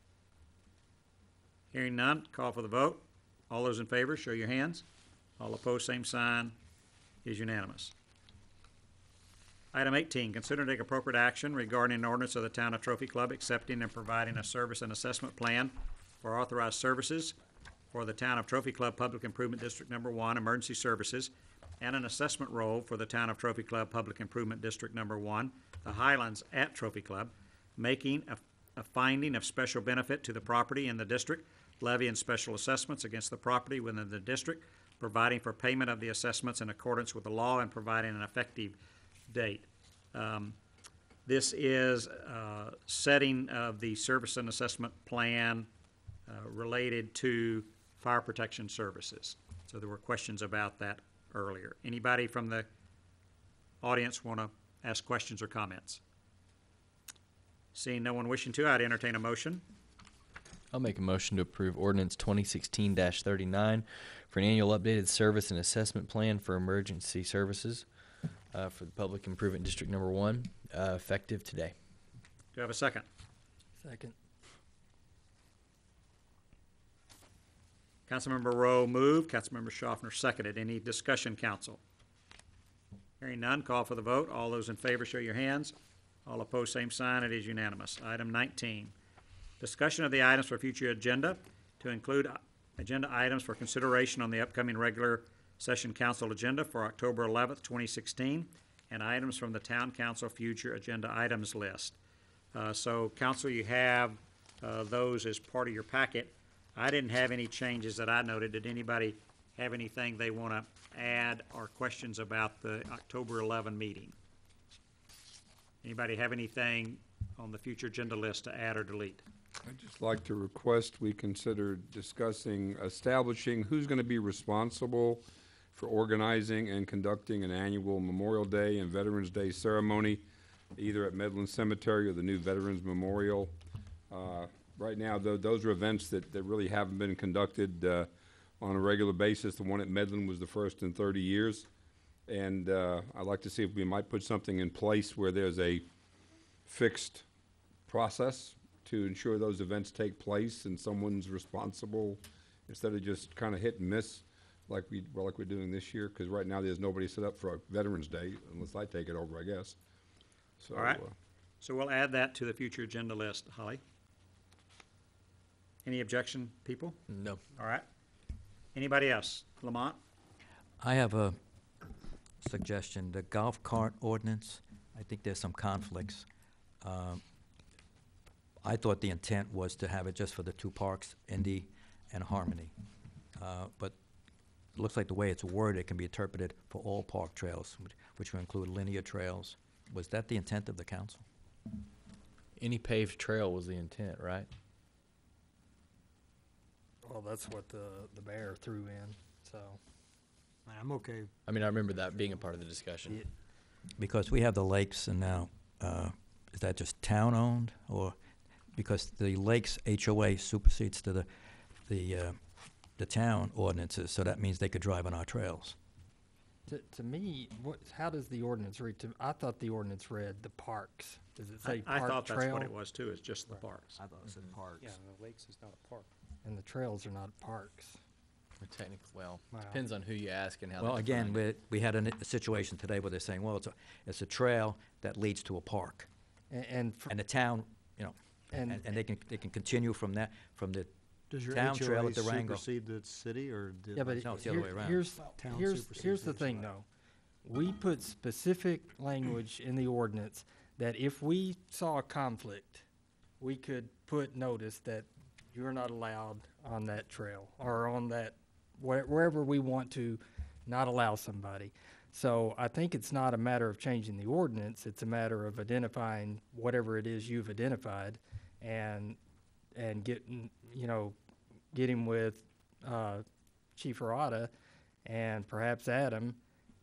[SPEAKER 1] Hearing none, call for the vote. All those in favor, show your hands. All opposed, same sign. Is unanimous. Item eighteen, consider and take appropriate action regarding an ordinance of the Town of Trophy Club accepting and providing a service and assessment plan for authorized services for the Town of Trophy Club Public Improvement District Number One, Emergency Services, and an assessment roll for the Town of Trophy Club Public Improvement District Number One, the Highlands at Trophy Club, making a, a finding of special benefit to the property in the district, levying special assessments against the property within the district, providing for payment of the assessments in accordance with the law, and providing an effective date. Um, This is uh, setting of the service and assessment plan uh, related to fire protection services. So there were questions about that earlier. Anybody from the audience want to ask questions or comments? Seeing no one wishing to, I'd entertain a motion.
[SPEAKER 4] I'll make a motion to approve ordinance twenty sixteen thirty-nine for an annual updated service and assessment plan for emergency services uh, for the Public Improvement District Number One, uh, effective today.
[SPEAKER 1] Do I have a second?
[SPEAKER 7] Second.
[SPEAKER 1] Councilmember Rowe moved, Councilmember Schaffner seconded. Any discussion, council? Hearing none, call for the vote. All those in favor, show your hands. All opposed, same sign. It is unanimous. Item nineteen, discussion of the items for future agenda to include agenda items for consideration on the upcoming regular session council agenda for October eleventh, twenty sixteen, and items from the town council future agenda items list. Uh, so, council, you have uh, those as part of your packet. I didn't have any changes that I noted. Did anybody have anything they want to add or questions about the October eleventh meeting? Anybody have anything on the future agenda list to add or delete?
[SPEAKER 3] I'd just like to request we consider discussing establishing who's going to be responsible for organizing and conducting an annual Memorial Day and Veterans Day ceremony, either at Medlin Cemetery or the new Veterans Memorial. Uh, right now, though, those are events that, that really haven't been conducted uh, on a regular basis. The one at Medlin was the first in thirty years. And uh, I'd like to see if we might put something in place where there's a fixed process
[SPEAKER 15] to ensure those events take place and someone's responsible instead of just kind of hit and miss like we, well, like we're doing this year? Because right now, there's nobody set up for a Veterans Day unless I take it over, I guess. So,
[SPEAKER 1] All right.
[SPEAKER 15] uh,
[SPEAKER 1] So we'll add that to the future agenda list. Holly? Any objection, people?
[SPEAKER 4] No.
[SPEAKER 1] All right. Anybody else? Lamont?
[SPEAKER 5] I have a suggestion. The golf cart ordinance, I think there's some conflicts. Um, I thought the intent was to have it just for the two parks, Indy and Harmony. Uh, But it looks like the way it's worded, it can be interpreted for all park trails, which- which will include linear trails. Was that the intent of the council?
[SPEAKER 4] Any paved trail was the intent, right?
[SPEAKER 7] Well, that's what the, the mayor threw in, so.
[SPEAKER 12] I'm okay.
[SPEAKER 4] I mean, I remember that being a part of the discussion.
[SPEAKER 5] Because we have the lakes and now, uh, is that just town-owned? Or, because the lakes H O A supersedes to the, the, uh, the town ordinances, so that means they could drive on our trails.
[SPEAKER 7] To, to me, what, how does the ordinance read? To, I thought the ordinance read the parks. Does it say
[SPEAKER 1] I I
[SPEAKER 7] park
[SPEAKER 1] thought that's what
[SPEAKER 7] trail?
[SPEAKER 1] it was too, it's just the parks.
[SPEAKER 12] I thought it said parks.
[SPEAKER 10] Yeah, the lakes is not a park.
[SPEAKER 7] And the trails are not parks.
[SPEAKER 4] Technically, well,
[SPEAKER 12] Wow.
[SPEAKER 4] depends on who you ask and how.
[SPEAKER 5] Well,
[SPEAKER 4] they
[SPEAKER 5] again,
[SPEAKER 4] define it.
[SPEAKER 5] we, we had a, a situation today where they're saying, well, it's a, it's a trail that leads to a park.
[SPEAKER 7] And, and, for-
[SPEAKER 5] And the town, you know,
[SPEAKER 7] and,
[SPEAKER 5] and, and they can, they can continue from that, from the
[SPEAKER 12] Does your
[SPEAKER 5] town trail
[SPEAKER 12] H O A
[SPEAKER 5] at Durango.
[SPEAKER 12] supersede the city, or did?
[SPEAKER 7] yeah, but
[SPEAKER 5] No, it's the other
[SPEAKER 7] here-
[SPEAKER 5] way around.
[SPEAKER 7] here's,
[SPEAKER 12] Town
[SPEAKER 7] here's,
[SPEAKER 12] supersedes
[SPEAKER 7] here's the
[SPEAKER 12] H O A.
[SPEAKER 7] thing though. We put specific language in the ordinance that if we saw a conflict, we could put notice that you're not allowed on that trail or on that, where- wherever we want to not allow somebody. So I think it's not a matter of changing the ordinance, it's a matter of identifying whatever it is you've identified and, and getting, you know, getting with, uh, Chief Harada and perhaps Adam.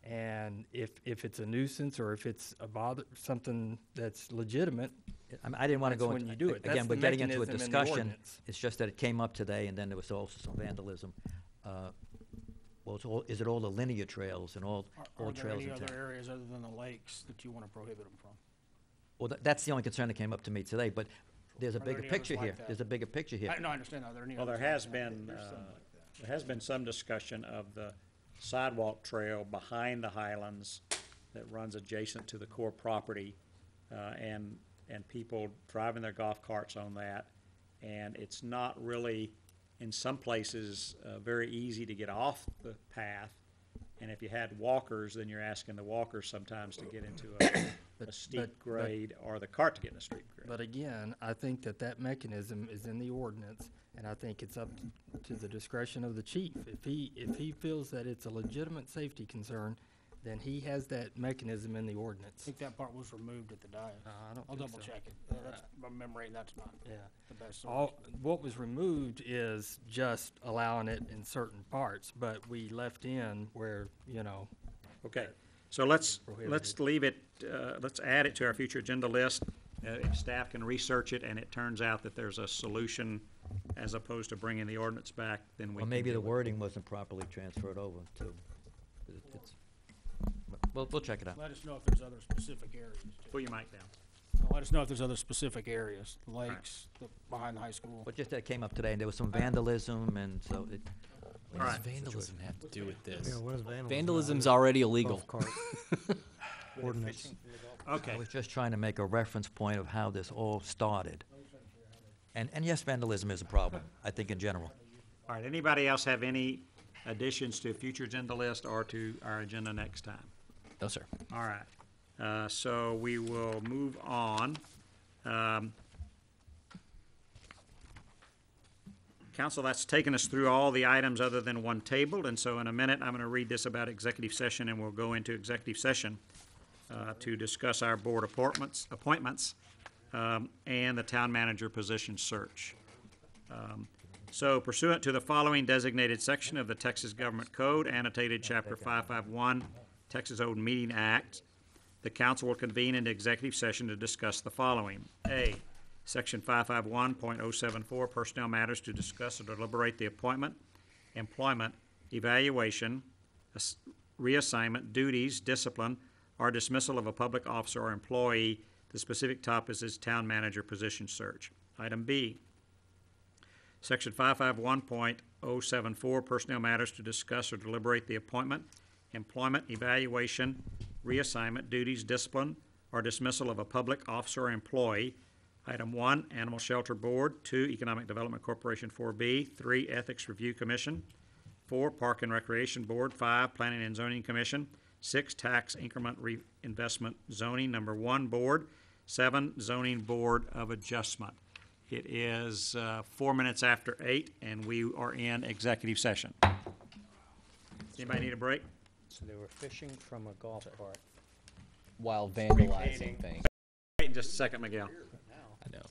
[SPEAKER 7] And if, if it's a nuisance or if it's a bother, something that's legitimate,
[SPEAKER 5] I mean, I didn't want to
[SPEAKER 7] That's
[SPEAKER 5] go
[SPEAKER 7] when
[SPEAKER 5] into,
[SPEAKER 7] you do it. That's
[SPEAKER 5] again,
[SPEAKER 7] the
[SPEAKER 5] we're getting into a
[SPEAKER 7] mechanism in the
[SPEAKER 5] discussion.
[SPEAKER 7] ordinance.
[SPEAKER 5] It's just that it came up today, and then there was also some vandalism. Uh, Well, it's all, is it all the linear trails and all,
[SPEAKER 16] Are,
[SPEAKER 5] all
[SPEAKER 16] are there
[SPEAKER 5] trails
[SPEAKER 16] any
[SPEAKER 5] in
[SPEAKER 16] other
[SPEAKER 5] town?
[SPEAKER 16] areas other than the lakes that you want to prohibit them from?
[SPEAKER 5] Well, tha- that's the only concern that came up to me today, but there's a
[SPEAKER 16] Are there
[SPEAKER 5] bigger
[SPEAKER 16] any others
[SPEAKER 5] picture
[SPEAKER 16] like
[SPEAKER 5] here.
[SPEAKER 16] that?
[SPEAKER 5] There's a bigger picture here.
[SPEAKER 16] I, no, I understand. Are there any
[SPEAKER 1] Well, there
[SPEAKER 16] others
[SPEAKER 1] has
[SPEAKER 16] like that?
[SPEAKER 1] been, uh, there has been some discussion of the sidewalk trail behind the Highlands that runs adjacent to the core property, uh, and, and people driving their golf carts on that. And it's not really, in some places, uh, very easy to get off the path. And if you had walkers, then you're asking the walkers sometimes to get into a,
[SPEAKER 7] But-
[SPEAKER 1] a steep
[SPEAKER 7] but- but-
[SPEAKER 1] grade, or the cart to get in a steep grade.
[SPEAKER 7] but again, I think that that mechanism is in the ordinance, and I think it's up to the discretion of the chief. If he, if he feels that it's a legitimate safety concern, then he has that mechanism in the
[SPEAKER 16] I
[SPEAKER 7] ordinance.
[SPEAKER 16] think that part was removed at the dais.
[SPEAKER 7] No, I don't
[SPEAKER 16] I'll
[SPEAKER 7] think
[SPEAKER 16] double
[SPEAKER 7] so.
[SPEAKER 16] check it. Uh, That's, by memory, that's not
[SPEAKER 7] Yeah.
[SPEAKER 16] the best source.
[SPEAKER 7] All, what was removed is just allowing it in certain parts, but we left in where, you know,
[SPEAKER 1] Okay, so let's,
[SPEAKER 7] Prohibited.
[SPEAKER 1] let's leave it, uh, let's add it to our future agenda list. Uh, If staff can research it and it turns out that there's a solution as opposed to bringing the ordinance back, then we
[SPEAKER 5] Or
[SPEAKER 1] can
[SPEAKER 5] maybe the
[SPEAKER 1] deal with it.
[SPEAKER 5] wording wasn't properly transferred over to, it- it's, but we'll, we'll check it out.
[SPEAKER 16] Let us know if there's other specific areas. too.
[SPEAKER 1] Put your mic down.
[SPEAKER 16] Let us know if there's other specific areas, the lakes, the, behind the high school.
[SPEAKER 5] But just that came up today, and there was some vandalism, and so it.
[SPEAKER 4] What
[SPEAKER 1] All
[SPEAKER 4] does
[SPEAKER 1] right.
[SPEAKER 4] vandalism have to do with this?
[SPEAKER 12] Yeah, what is vandalism?
[SPEAKER 4] Vandalism's already illegal.
[SPEAKER 12] Golf cart ordinance.
[SPEAKER 1] Okay,
[SPEAKER 5] I was just trying to make a reference point of how this all started. And, and yes, vandalism is a problem, I think in general.
[SPEAKER 1] all right, anybody else have any additions to future agenda list or to our agenda next time?
[SPEAKER 4] No, sir.
[SPEAKER 1] All right, uh, so we will move on. Um, Council, that's taken us through all the items other than one tabled, and so in a minute, I'm gonna read this about executive session, and we'll go into executive session uh, to discuss our board appointments, appointments, um, and the town manager position search. Um, So pursuant to the following designated section of the Texas Government Code, annotated Chapter five fifty-one, Texas Open Meeting Act, the council will convene into executive session to discuss the following. A, Section five fifty-one point oh seven four, personnel matters to discuss or deliberate the appointment, employment, evaluation, ass- reassignment, duties, discipline, or dismissal of a public officer or employee. The specific topic is town manager position search. Item B, Section five fifty-one point oh seven four, Personnel Matters to discuss or deliberate the appointment, employment, evaluation, reassignment, duties, discipline, or dismissal of a public officer or employee. Item one, Animal Shelter Board. Two, Economic Development Corporation four B. Three, Ethics Review Commission. Four, Park and Recreation Board. Five, Planning and Zoning Commission. Six, Tax Increment Reinvestment Zoning Number One Board. Seven, Zoning Board of Adjustment. It is uh, four minutes after eight, and we are in executive session. Anybody need a break?
[SPEAKER 10] So they were fishing from a golf cart.
[SPEAKER 4] While vandalizing things.
[SPEAKER 1] Wait just a second, Miguel.
[SPEAKER 4] I know.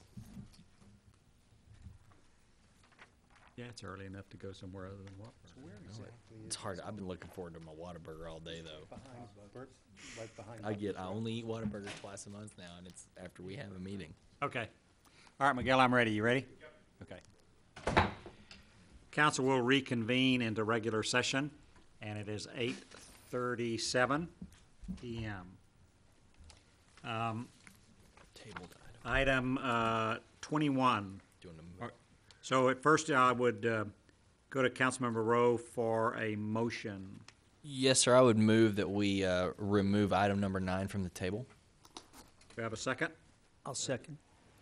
[SPEAKER 1] Yeah, it's early enough to go somewhere other than Whataburger.
[SPEAKER 10] So where exactly
[SPEAKER 4] It's
[SPEAKER 10] is
[SPEAKER 4] hard.
[SPEAKER 10] this?
[SPEAKER 4] I've been looking forward to my Whataburger all day, though.
[SPEAKER 10] Behind Bert, right behind.
[SPEAKER 4] I get. I
[SPEAKER 10] Butler's.
[SPEAKER 4] only eat Whataburger twice a month now, and it's after we have a meeting.
[SPEAKER 1] Okay. All right, Miguel, I'm ready. You ready? Okay. Council will reconvene into regular session, and it is eight thirty-seven P M. Um,
[SPEAKER 4] Tabled
[SPEAKER 1] Item uh, twenty-one.
[SPEAKER 4] Doing
[SPEAKER 1] Or- So at first, I would uh, go to Councilmember Rowe for a motion.
[SPEAKER 4] Yes, sir. I would move that we uh, remove item number nine from the table.
[SPEAKER 1] Do we have a second?
[SPEAKER 10] I'll second.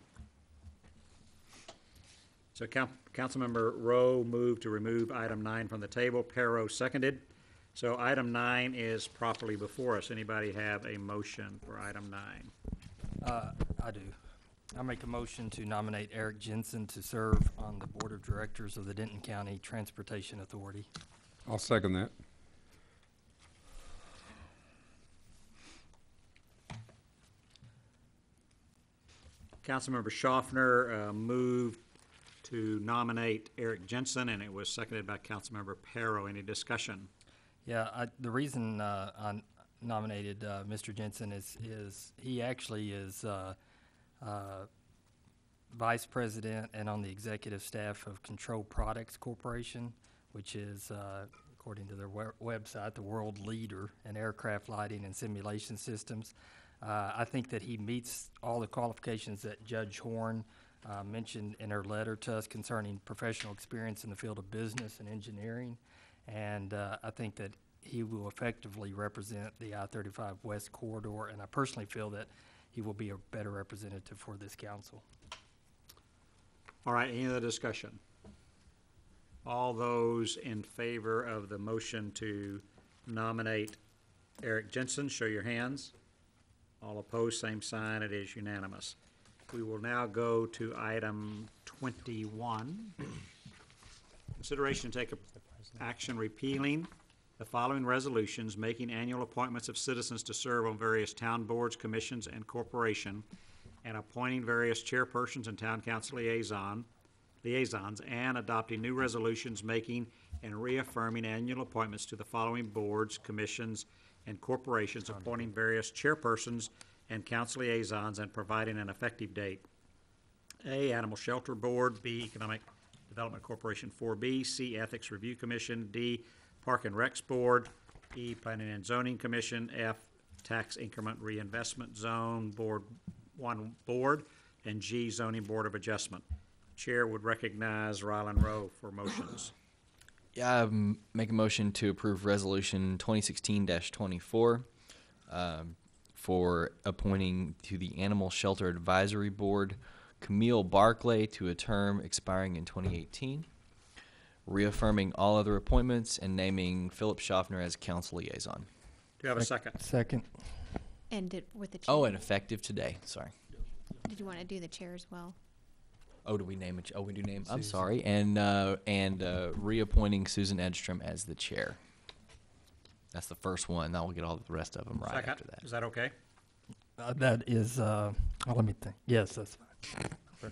[SPEAKER 1] So Coun- Councilmember Rowe moved to remove item nine from the table. Perro seconded. So item nine is properly before us. Anybody have a motion for item nine?
[SPEAKER 7] Uh, I do. I make a motion to nominate Eric Jensen to serve on the Board of Directors of the Denton County Transportation Authority.
[SPEAKER 15] I'll second that.
[SPEAKER 1] Councilmember Schaffner uh, moved to nominate Eric Jensen, and it was seconded by Councilmember Perro. Any discussion?
[SPEAKER 7] Yeah, I, the reason uh, I n- nominated uh, Mister Jensen is is he actually is uh, uh, vice president and on the executive staff of Control Products Corporation, which is, uh, according to their we- website, the world leader in aircraft lighting and simulation systems. Uh, I think that he meets all the qualifications that Judge Horn uh, mentioned in her letter to us concerning professional experience in the field of business and engineering. And uh, I think that he will effectively represent the I thirty-five West Corridor, and I personally feel that he will be a better representative for this council.
[SPEAKER 1] All right, any other discussion? All those in favor of the motion to nominate Eric Jensen, show your hands. All opposed, same sign. It is unanimous. We will now go to item twenty-one. Consideration to take a action repealing the following resolutions, making annual appointments of citizens to serve on various town boards, commissions, and corporation, and appointing various chairpersons and town council liaison, liaisons, and adopting new resolutions making and reaffirming annual appointments to the following boards, commissions, and corporations, appointing various chairpersons and council liaisons, and providing an effective date. A, Animal Shelter Board. B, Economic Development Corporation four B. C, Ethics Review Commission. D, Park and Recs Board. E, Planning and Zoning Commission. F, Tax Increment Reinvestment Zone Board one Board. And G, Zoning Board of Adjustment. Chair would recognize Ryland Rowe for motions.
[SPEAKER 4] Yeah, I um, make a motion to approve Resolution twenty sixteen dash twenty-four um, for appointing to the Animal Shelter Advisory Board Camille Barclay to a term expiring in twenty eighteen, reaffirming all other appointments and naming Philip Schaffner as council liaison.
[SPEAKER 1] Do you have a second?
[SPEAKER 7] Second.
[SPEAKER 11] And did, with the chair?
[SPEAKER 4] Oh, and effective today. Sorry.
[SPEAKER 11] Did you want to do the chair as well?
[SPEAKER 4] Oh, do we name it? Oh, we do name. I'm sorry. And uh, and uh, reappointing Susan Edstrom as the chair. That's the first one. Now we'll get all the rest of them right
[SPEAKER 1] Second.
[SPEAKER 4] after that.
[SPEAKER 1] Is that okay?
[SPEAKER 7] Uh, that is, uh, oh, let me think. Yes, that's fine.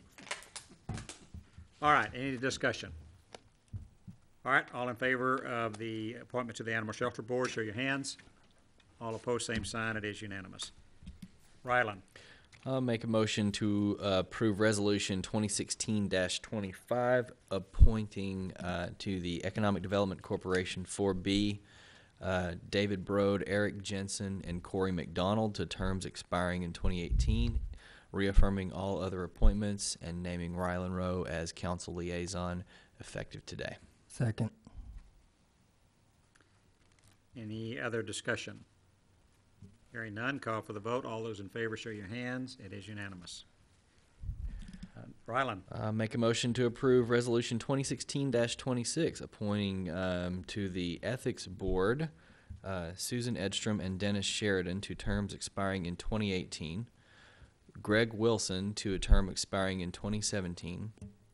[SPEAKER 1] All right, any discussion? All right, all in favor of the appointment to the Animal Shelter Board, show your hands. All opposed, same sign. It is unanimous. Ryland.
[SPEAKER 4] I'll make a motion to uh, approve Resolution twenty sixteen dash twenty-five, appointing uh, to the Economic Development Corporation four B, uh, David Broad, Eric Jensen, and Corey McDonald to terms expiring in twenty eighteen, reaffirming all other appointments, and naming Rylan Rowe as council liaison effective today.
[SPEAKER 7] Second.
[SPEAKER 1] Any other discussion? Hearing none, call for the vote. All those in favor show your hands. It is unanimous. Uh, Rylan,
[SPEAKER 4] Uh, make a motion to approve Resolution twenty sixteen twenty-six, appointing um, to the Ethics Board uh, Susan Edstrom and Dennis Sheridan to terms expiring in twenty eighteen, Greg Wilson to a term expiring in twenty seventeen,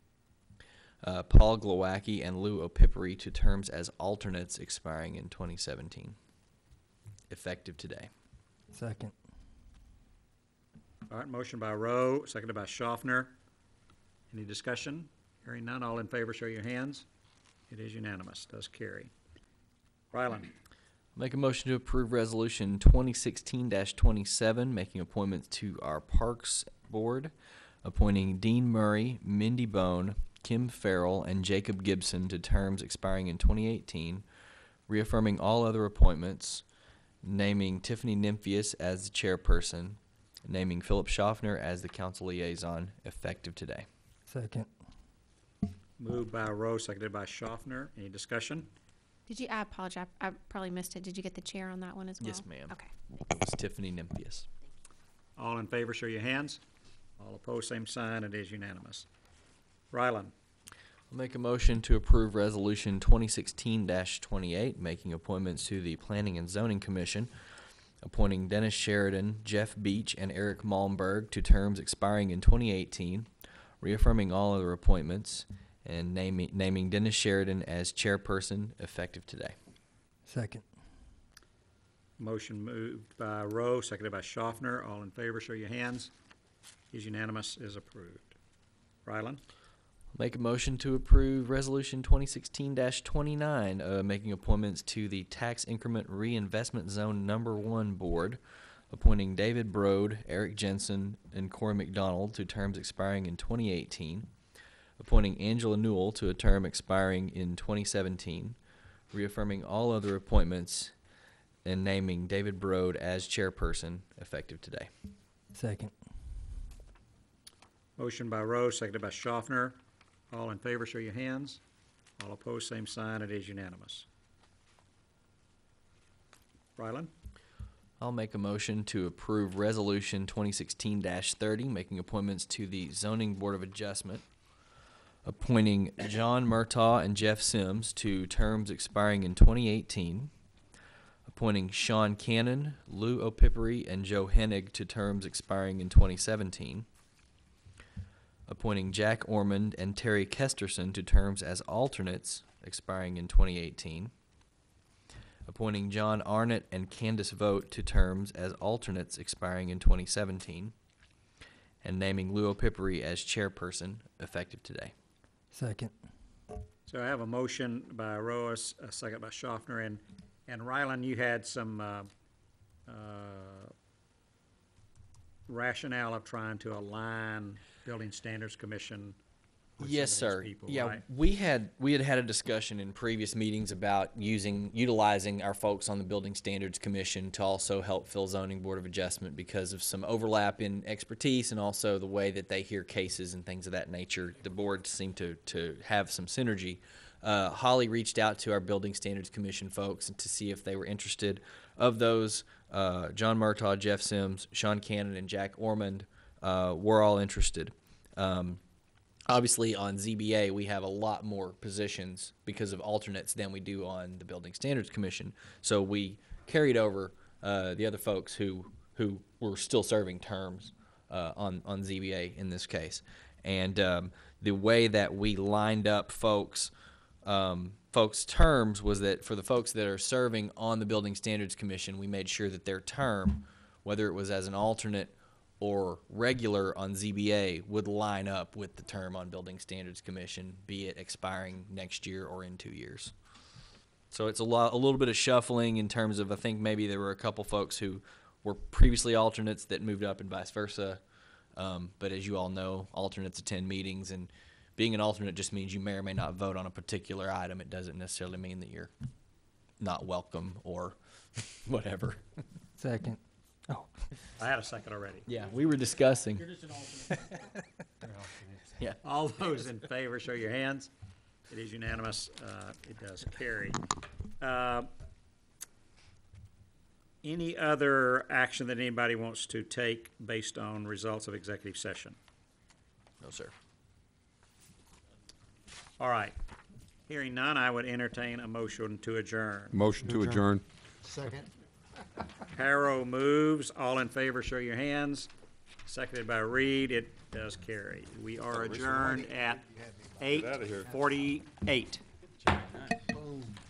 [SPEAKER 4] uh, Paul Glowacki and Lou O'Pippery to terms as alternates expiring in twenty seventeen, effective today.
[SPEAKER 7] Second.
[SPEAKER 1] all right, motion by Rowe, seconded by Schaffner. Any discussion? Hearing none, all in favor show your hands. It is unanimous, does carry. Rylan,
[SPEAKER 4] Make a motion to approve Resolution twenty sixteen twenty-seven, making appointments to our Parks Board, appointing Dean Murray, Mindy Bone, Kim Farrell, and Jacob Gibson to terms expiring in twenty eighteen, reaffirming all other appointments, naming Tiffany Nymphius as the chairperson, naming Philip Schaffner as the council liaison, effective today.
[SPEAKER 7] Second.
[SPEAKER 1] moved by Rowe, seconded by Schaffner. Any discussion?
[SPEAKER 11] Did you, I apologize, I probably missed it. Did you get the chair on that one as well?
[SPEAKER 4] Yes, ma'am.
[SPEAKER 11] Okay.
[SPEAKER 4] It was Tiffany Nymphius.
[SPEAKER 1] All in favor show your hands. All opposed, same sign. It is unanimous. Rylan,
[SPEAKER 4] I'll make a motion to approve Resolution twenty sixteen twenty-eight, making appointments to the Planning and Zoning Commission, appointing Dennis Sheridan, Jeff Beach, and Eric Malmberg to terms expiring in twenty eighteen, reaffirming all other appointments, and naming, naming Dennis Sheridan as chairperson effective today.
[SPEAKER 7] Second.
[SPEAKER 1] motion moved by Rowe, seconded by Schaffner. All in favor show your hands. Is unanimous, is approved. Rylan,
[SPEAKER 4] Make a motion to approve Resolution twenty sixteen twenty-nine, uh, making appointments to the Tax Increment Reinvestment Zone Number One Board, appointing David Brode, Eric Jensen, and Corey McDonald to terms expiring in twenty eighteen, appointing Angela Newell to a term expiring in twenty seventeen, reaffirming all other appointments, and naming David Brode as chairperson effective today.
[SPEAKER 7] Second.
[SPEAKER 1] motion by Rowe, seconded by Schaffner. All in favor show your hands. All opposed, same sign. It is unanimous. Rylan,
[SPEAKER 4] I'll make a motion to approve Resolution twenty sixteen thirty, making appointments to the Zoning Board of Adjustment, appointing John Murtaugh and Jeff Sims to terms expiring in twenty eighteen, appointing Sean Cannon, Lou O'Pippery, and Joe Hennig to terms expiring in twenty seventeen, appointing Jack Ormond and Terry Kesterson to terms as alternates expiring in twenty eighteen, appointing John Arnott and Candace Vogt to terms as alternates expiring in twenty seventeen, and naming Lou O'Pippery as chairperson effective today.
[SPEAKER 7] Second.
[SPEAKER 1] so I have a motion by Rowe, a s- a second by Schaffner, and, and Rylan, you had some, uh, uh, rationale of trying to align Building Standards Commission with
[SPEAKER 4] Yes,
[SPEAKER 1] some of
[SPEAKER 4] sir.
[SPEAKER 1] these people,
[SPEAKER 4] Yeah,
[SPEAKER 1] right?
[SPEAKER 4] we had we had had a discussion in previous meetings about using utilizing our folks on the Building Standards Commission to also help fill Zoning Board of Adjustment because of some overlap in expertise and also the way that they hear cases and things of that nature. The board seemed to to have some synergy. Uh, Holly reached out to our Building Standards Commission folks to see if they were interested. Of those, uh, John Murtaugh, Jeff Sims, Sean Cannon, and Jack Ormond uh, were all interested. Um, Obviously, on Z B A, we have a lot more positions because of alternates than we do on the Building Standards Commission. So we carried over uh, the other folks who who were still serving terms uh, on on Z B A in this case. And um, the way that we lined up folks um, folks' terms was that for the folks that are serving on the Building Standards Commission, we made sure that their term, whether it was as an alternate or regular on Z B A, would line up with the term on Building Standards Commission, be it expiring next year or in two years. So it's a lot, a little bit of shuffling in terms of, I think maybe there were a couple folks who were previously alternates that moved up and vice versa. Um, but as you all know, alternates attend meetings, and being an alternate just means you may or may not vote on a particular item. It doesn't necessarily mean that you're not welcome or whatever.
[SPEAKER 7] Second. Oh.
[SPEAKER 1] I had a second already.
[SPEAKER 4] Yeah, we were discussing.
[SPEAKER 16] You're just an alternate.
[SPEAKER 4] Yeah.
[SPEAKER 1] All those in favor, show your hands. It is unanimous. Uh, It does carry. Uh, Any other action that anybody wants to take based on results of executive session?
[SPEAKER 4] No, sir.
[SPEAKER 1] All right. Hearing none, I would entertain a motion to adjourn.
[SPEAKER 15] Motion to adjourn.
[SPEAKER 12] Second.
[SPEAKER 1] Harrow moves. All in favor, show your hands. Seconded by Reed. It does carry. We are adjourned at eight forty-eight.
[SPEAKER 12] Boom.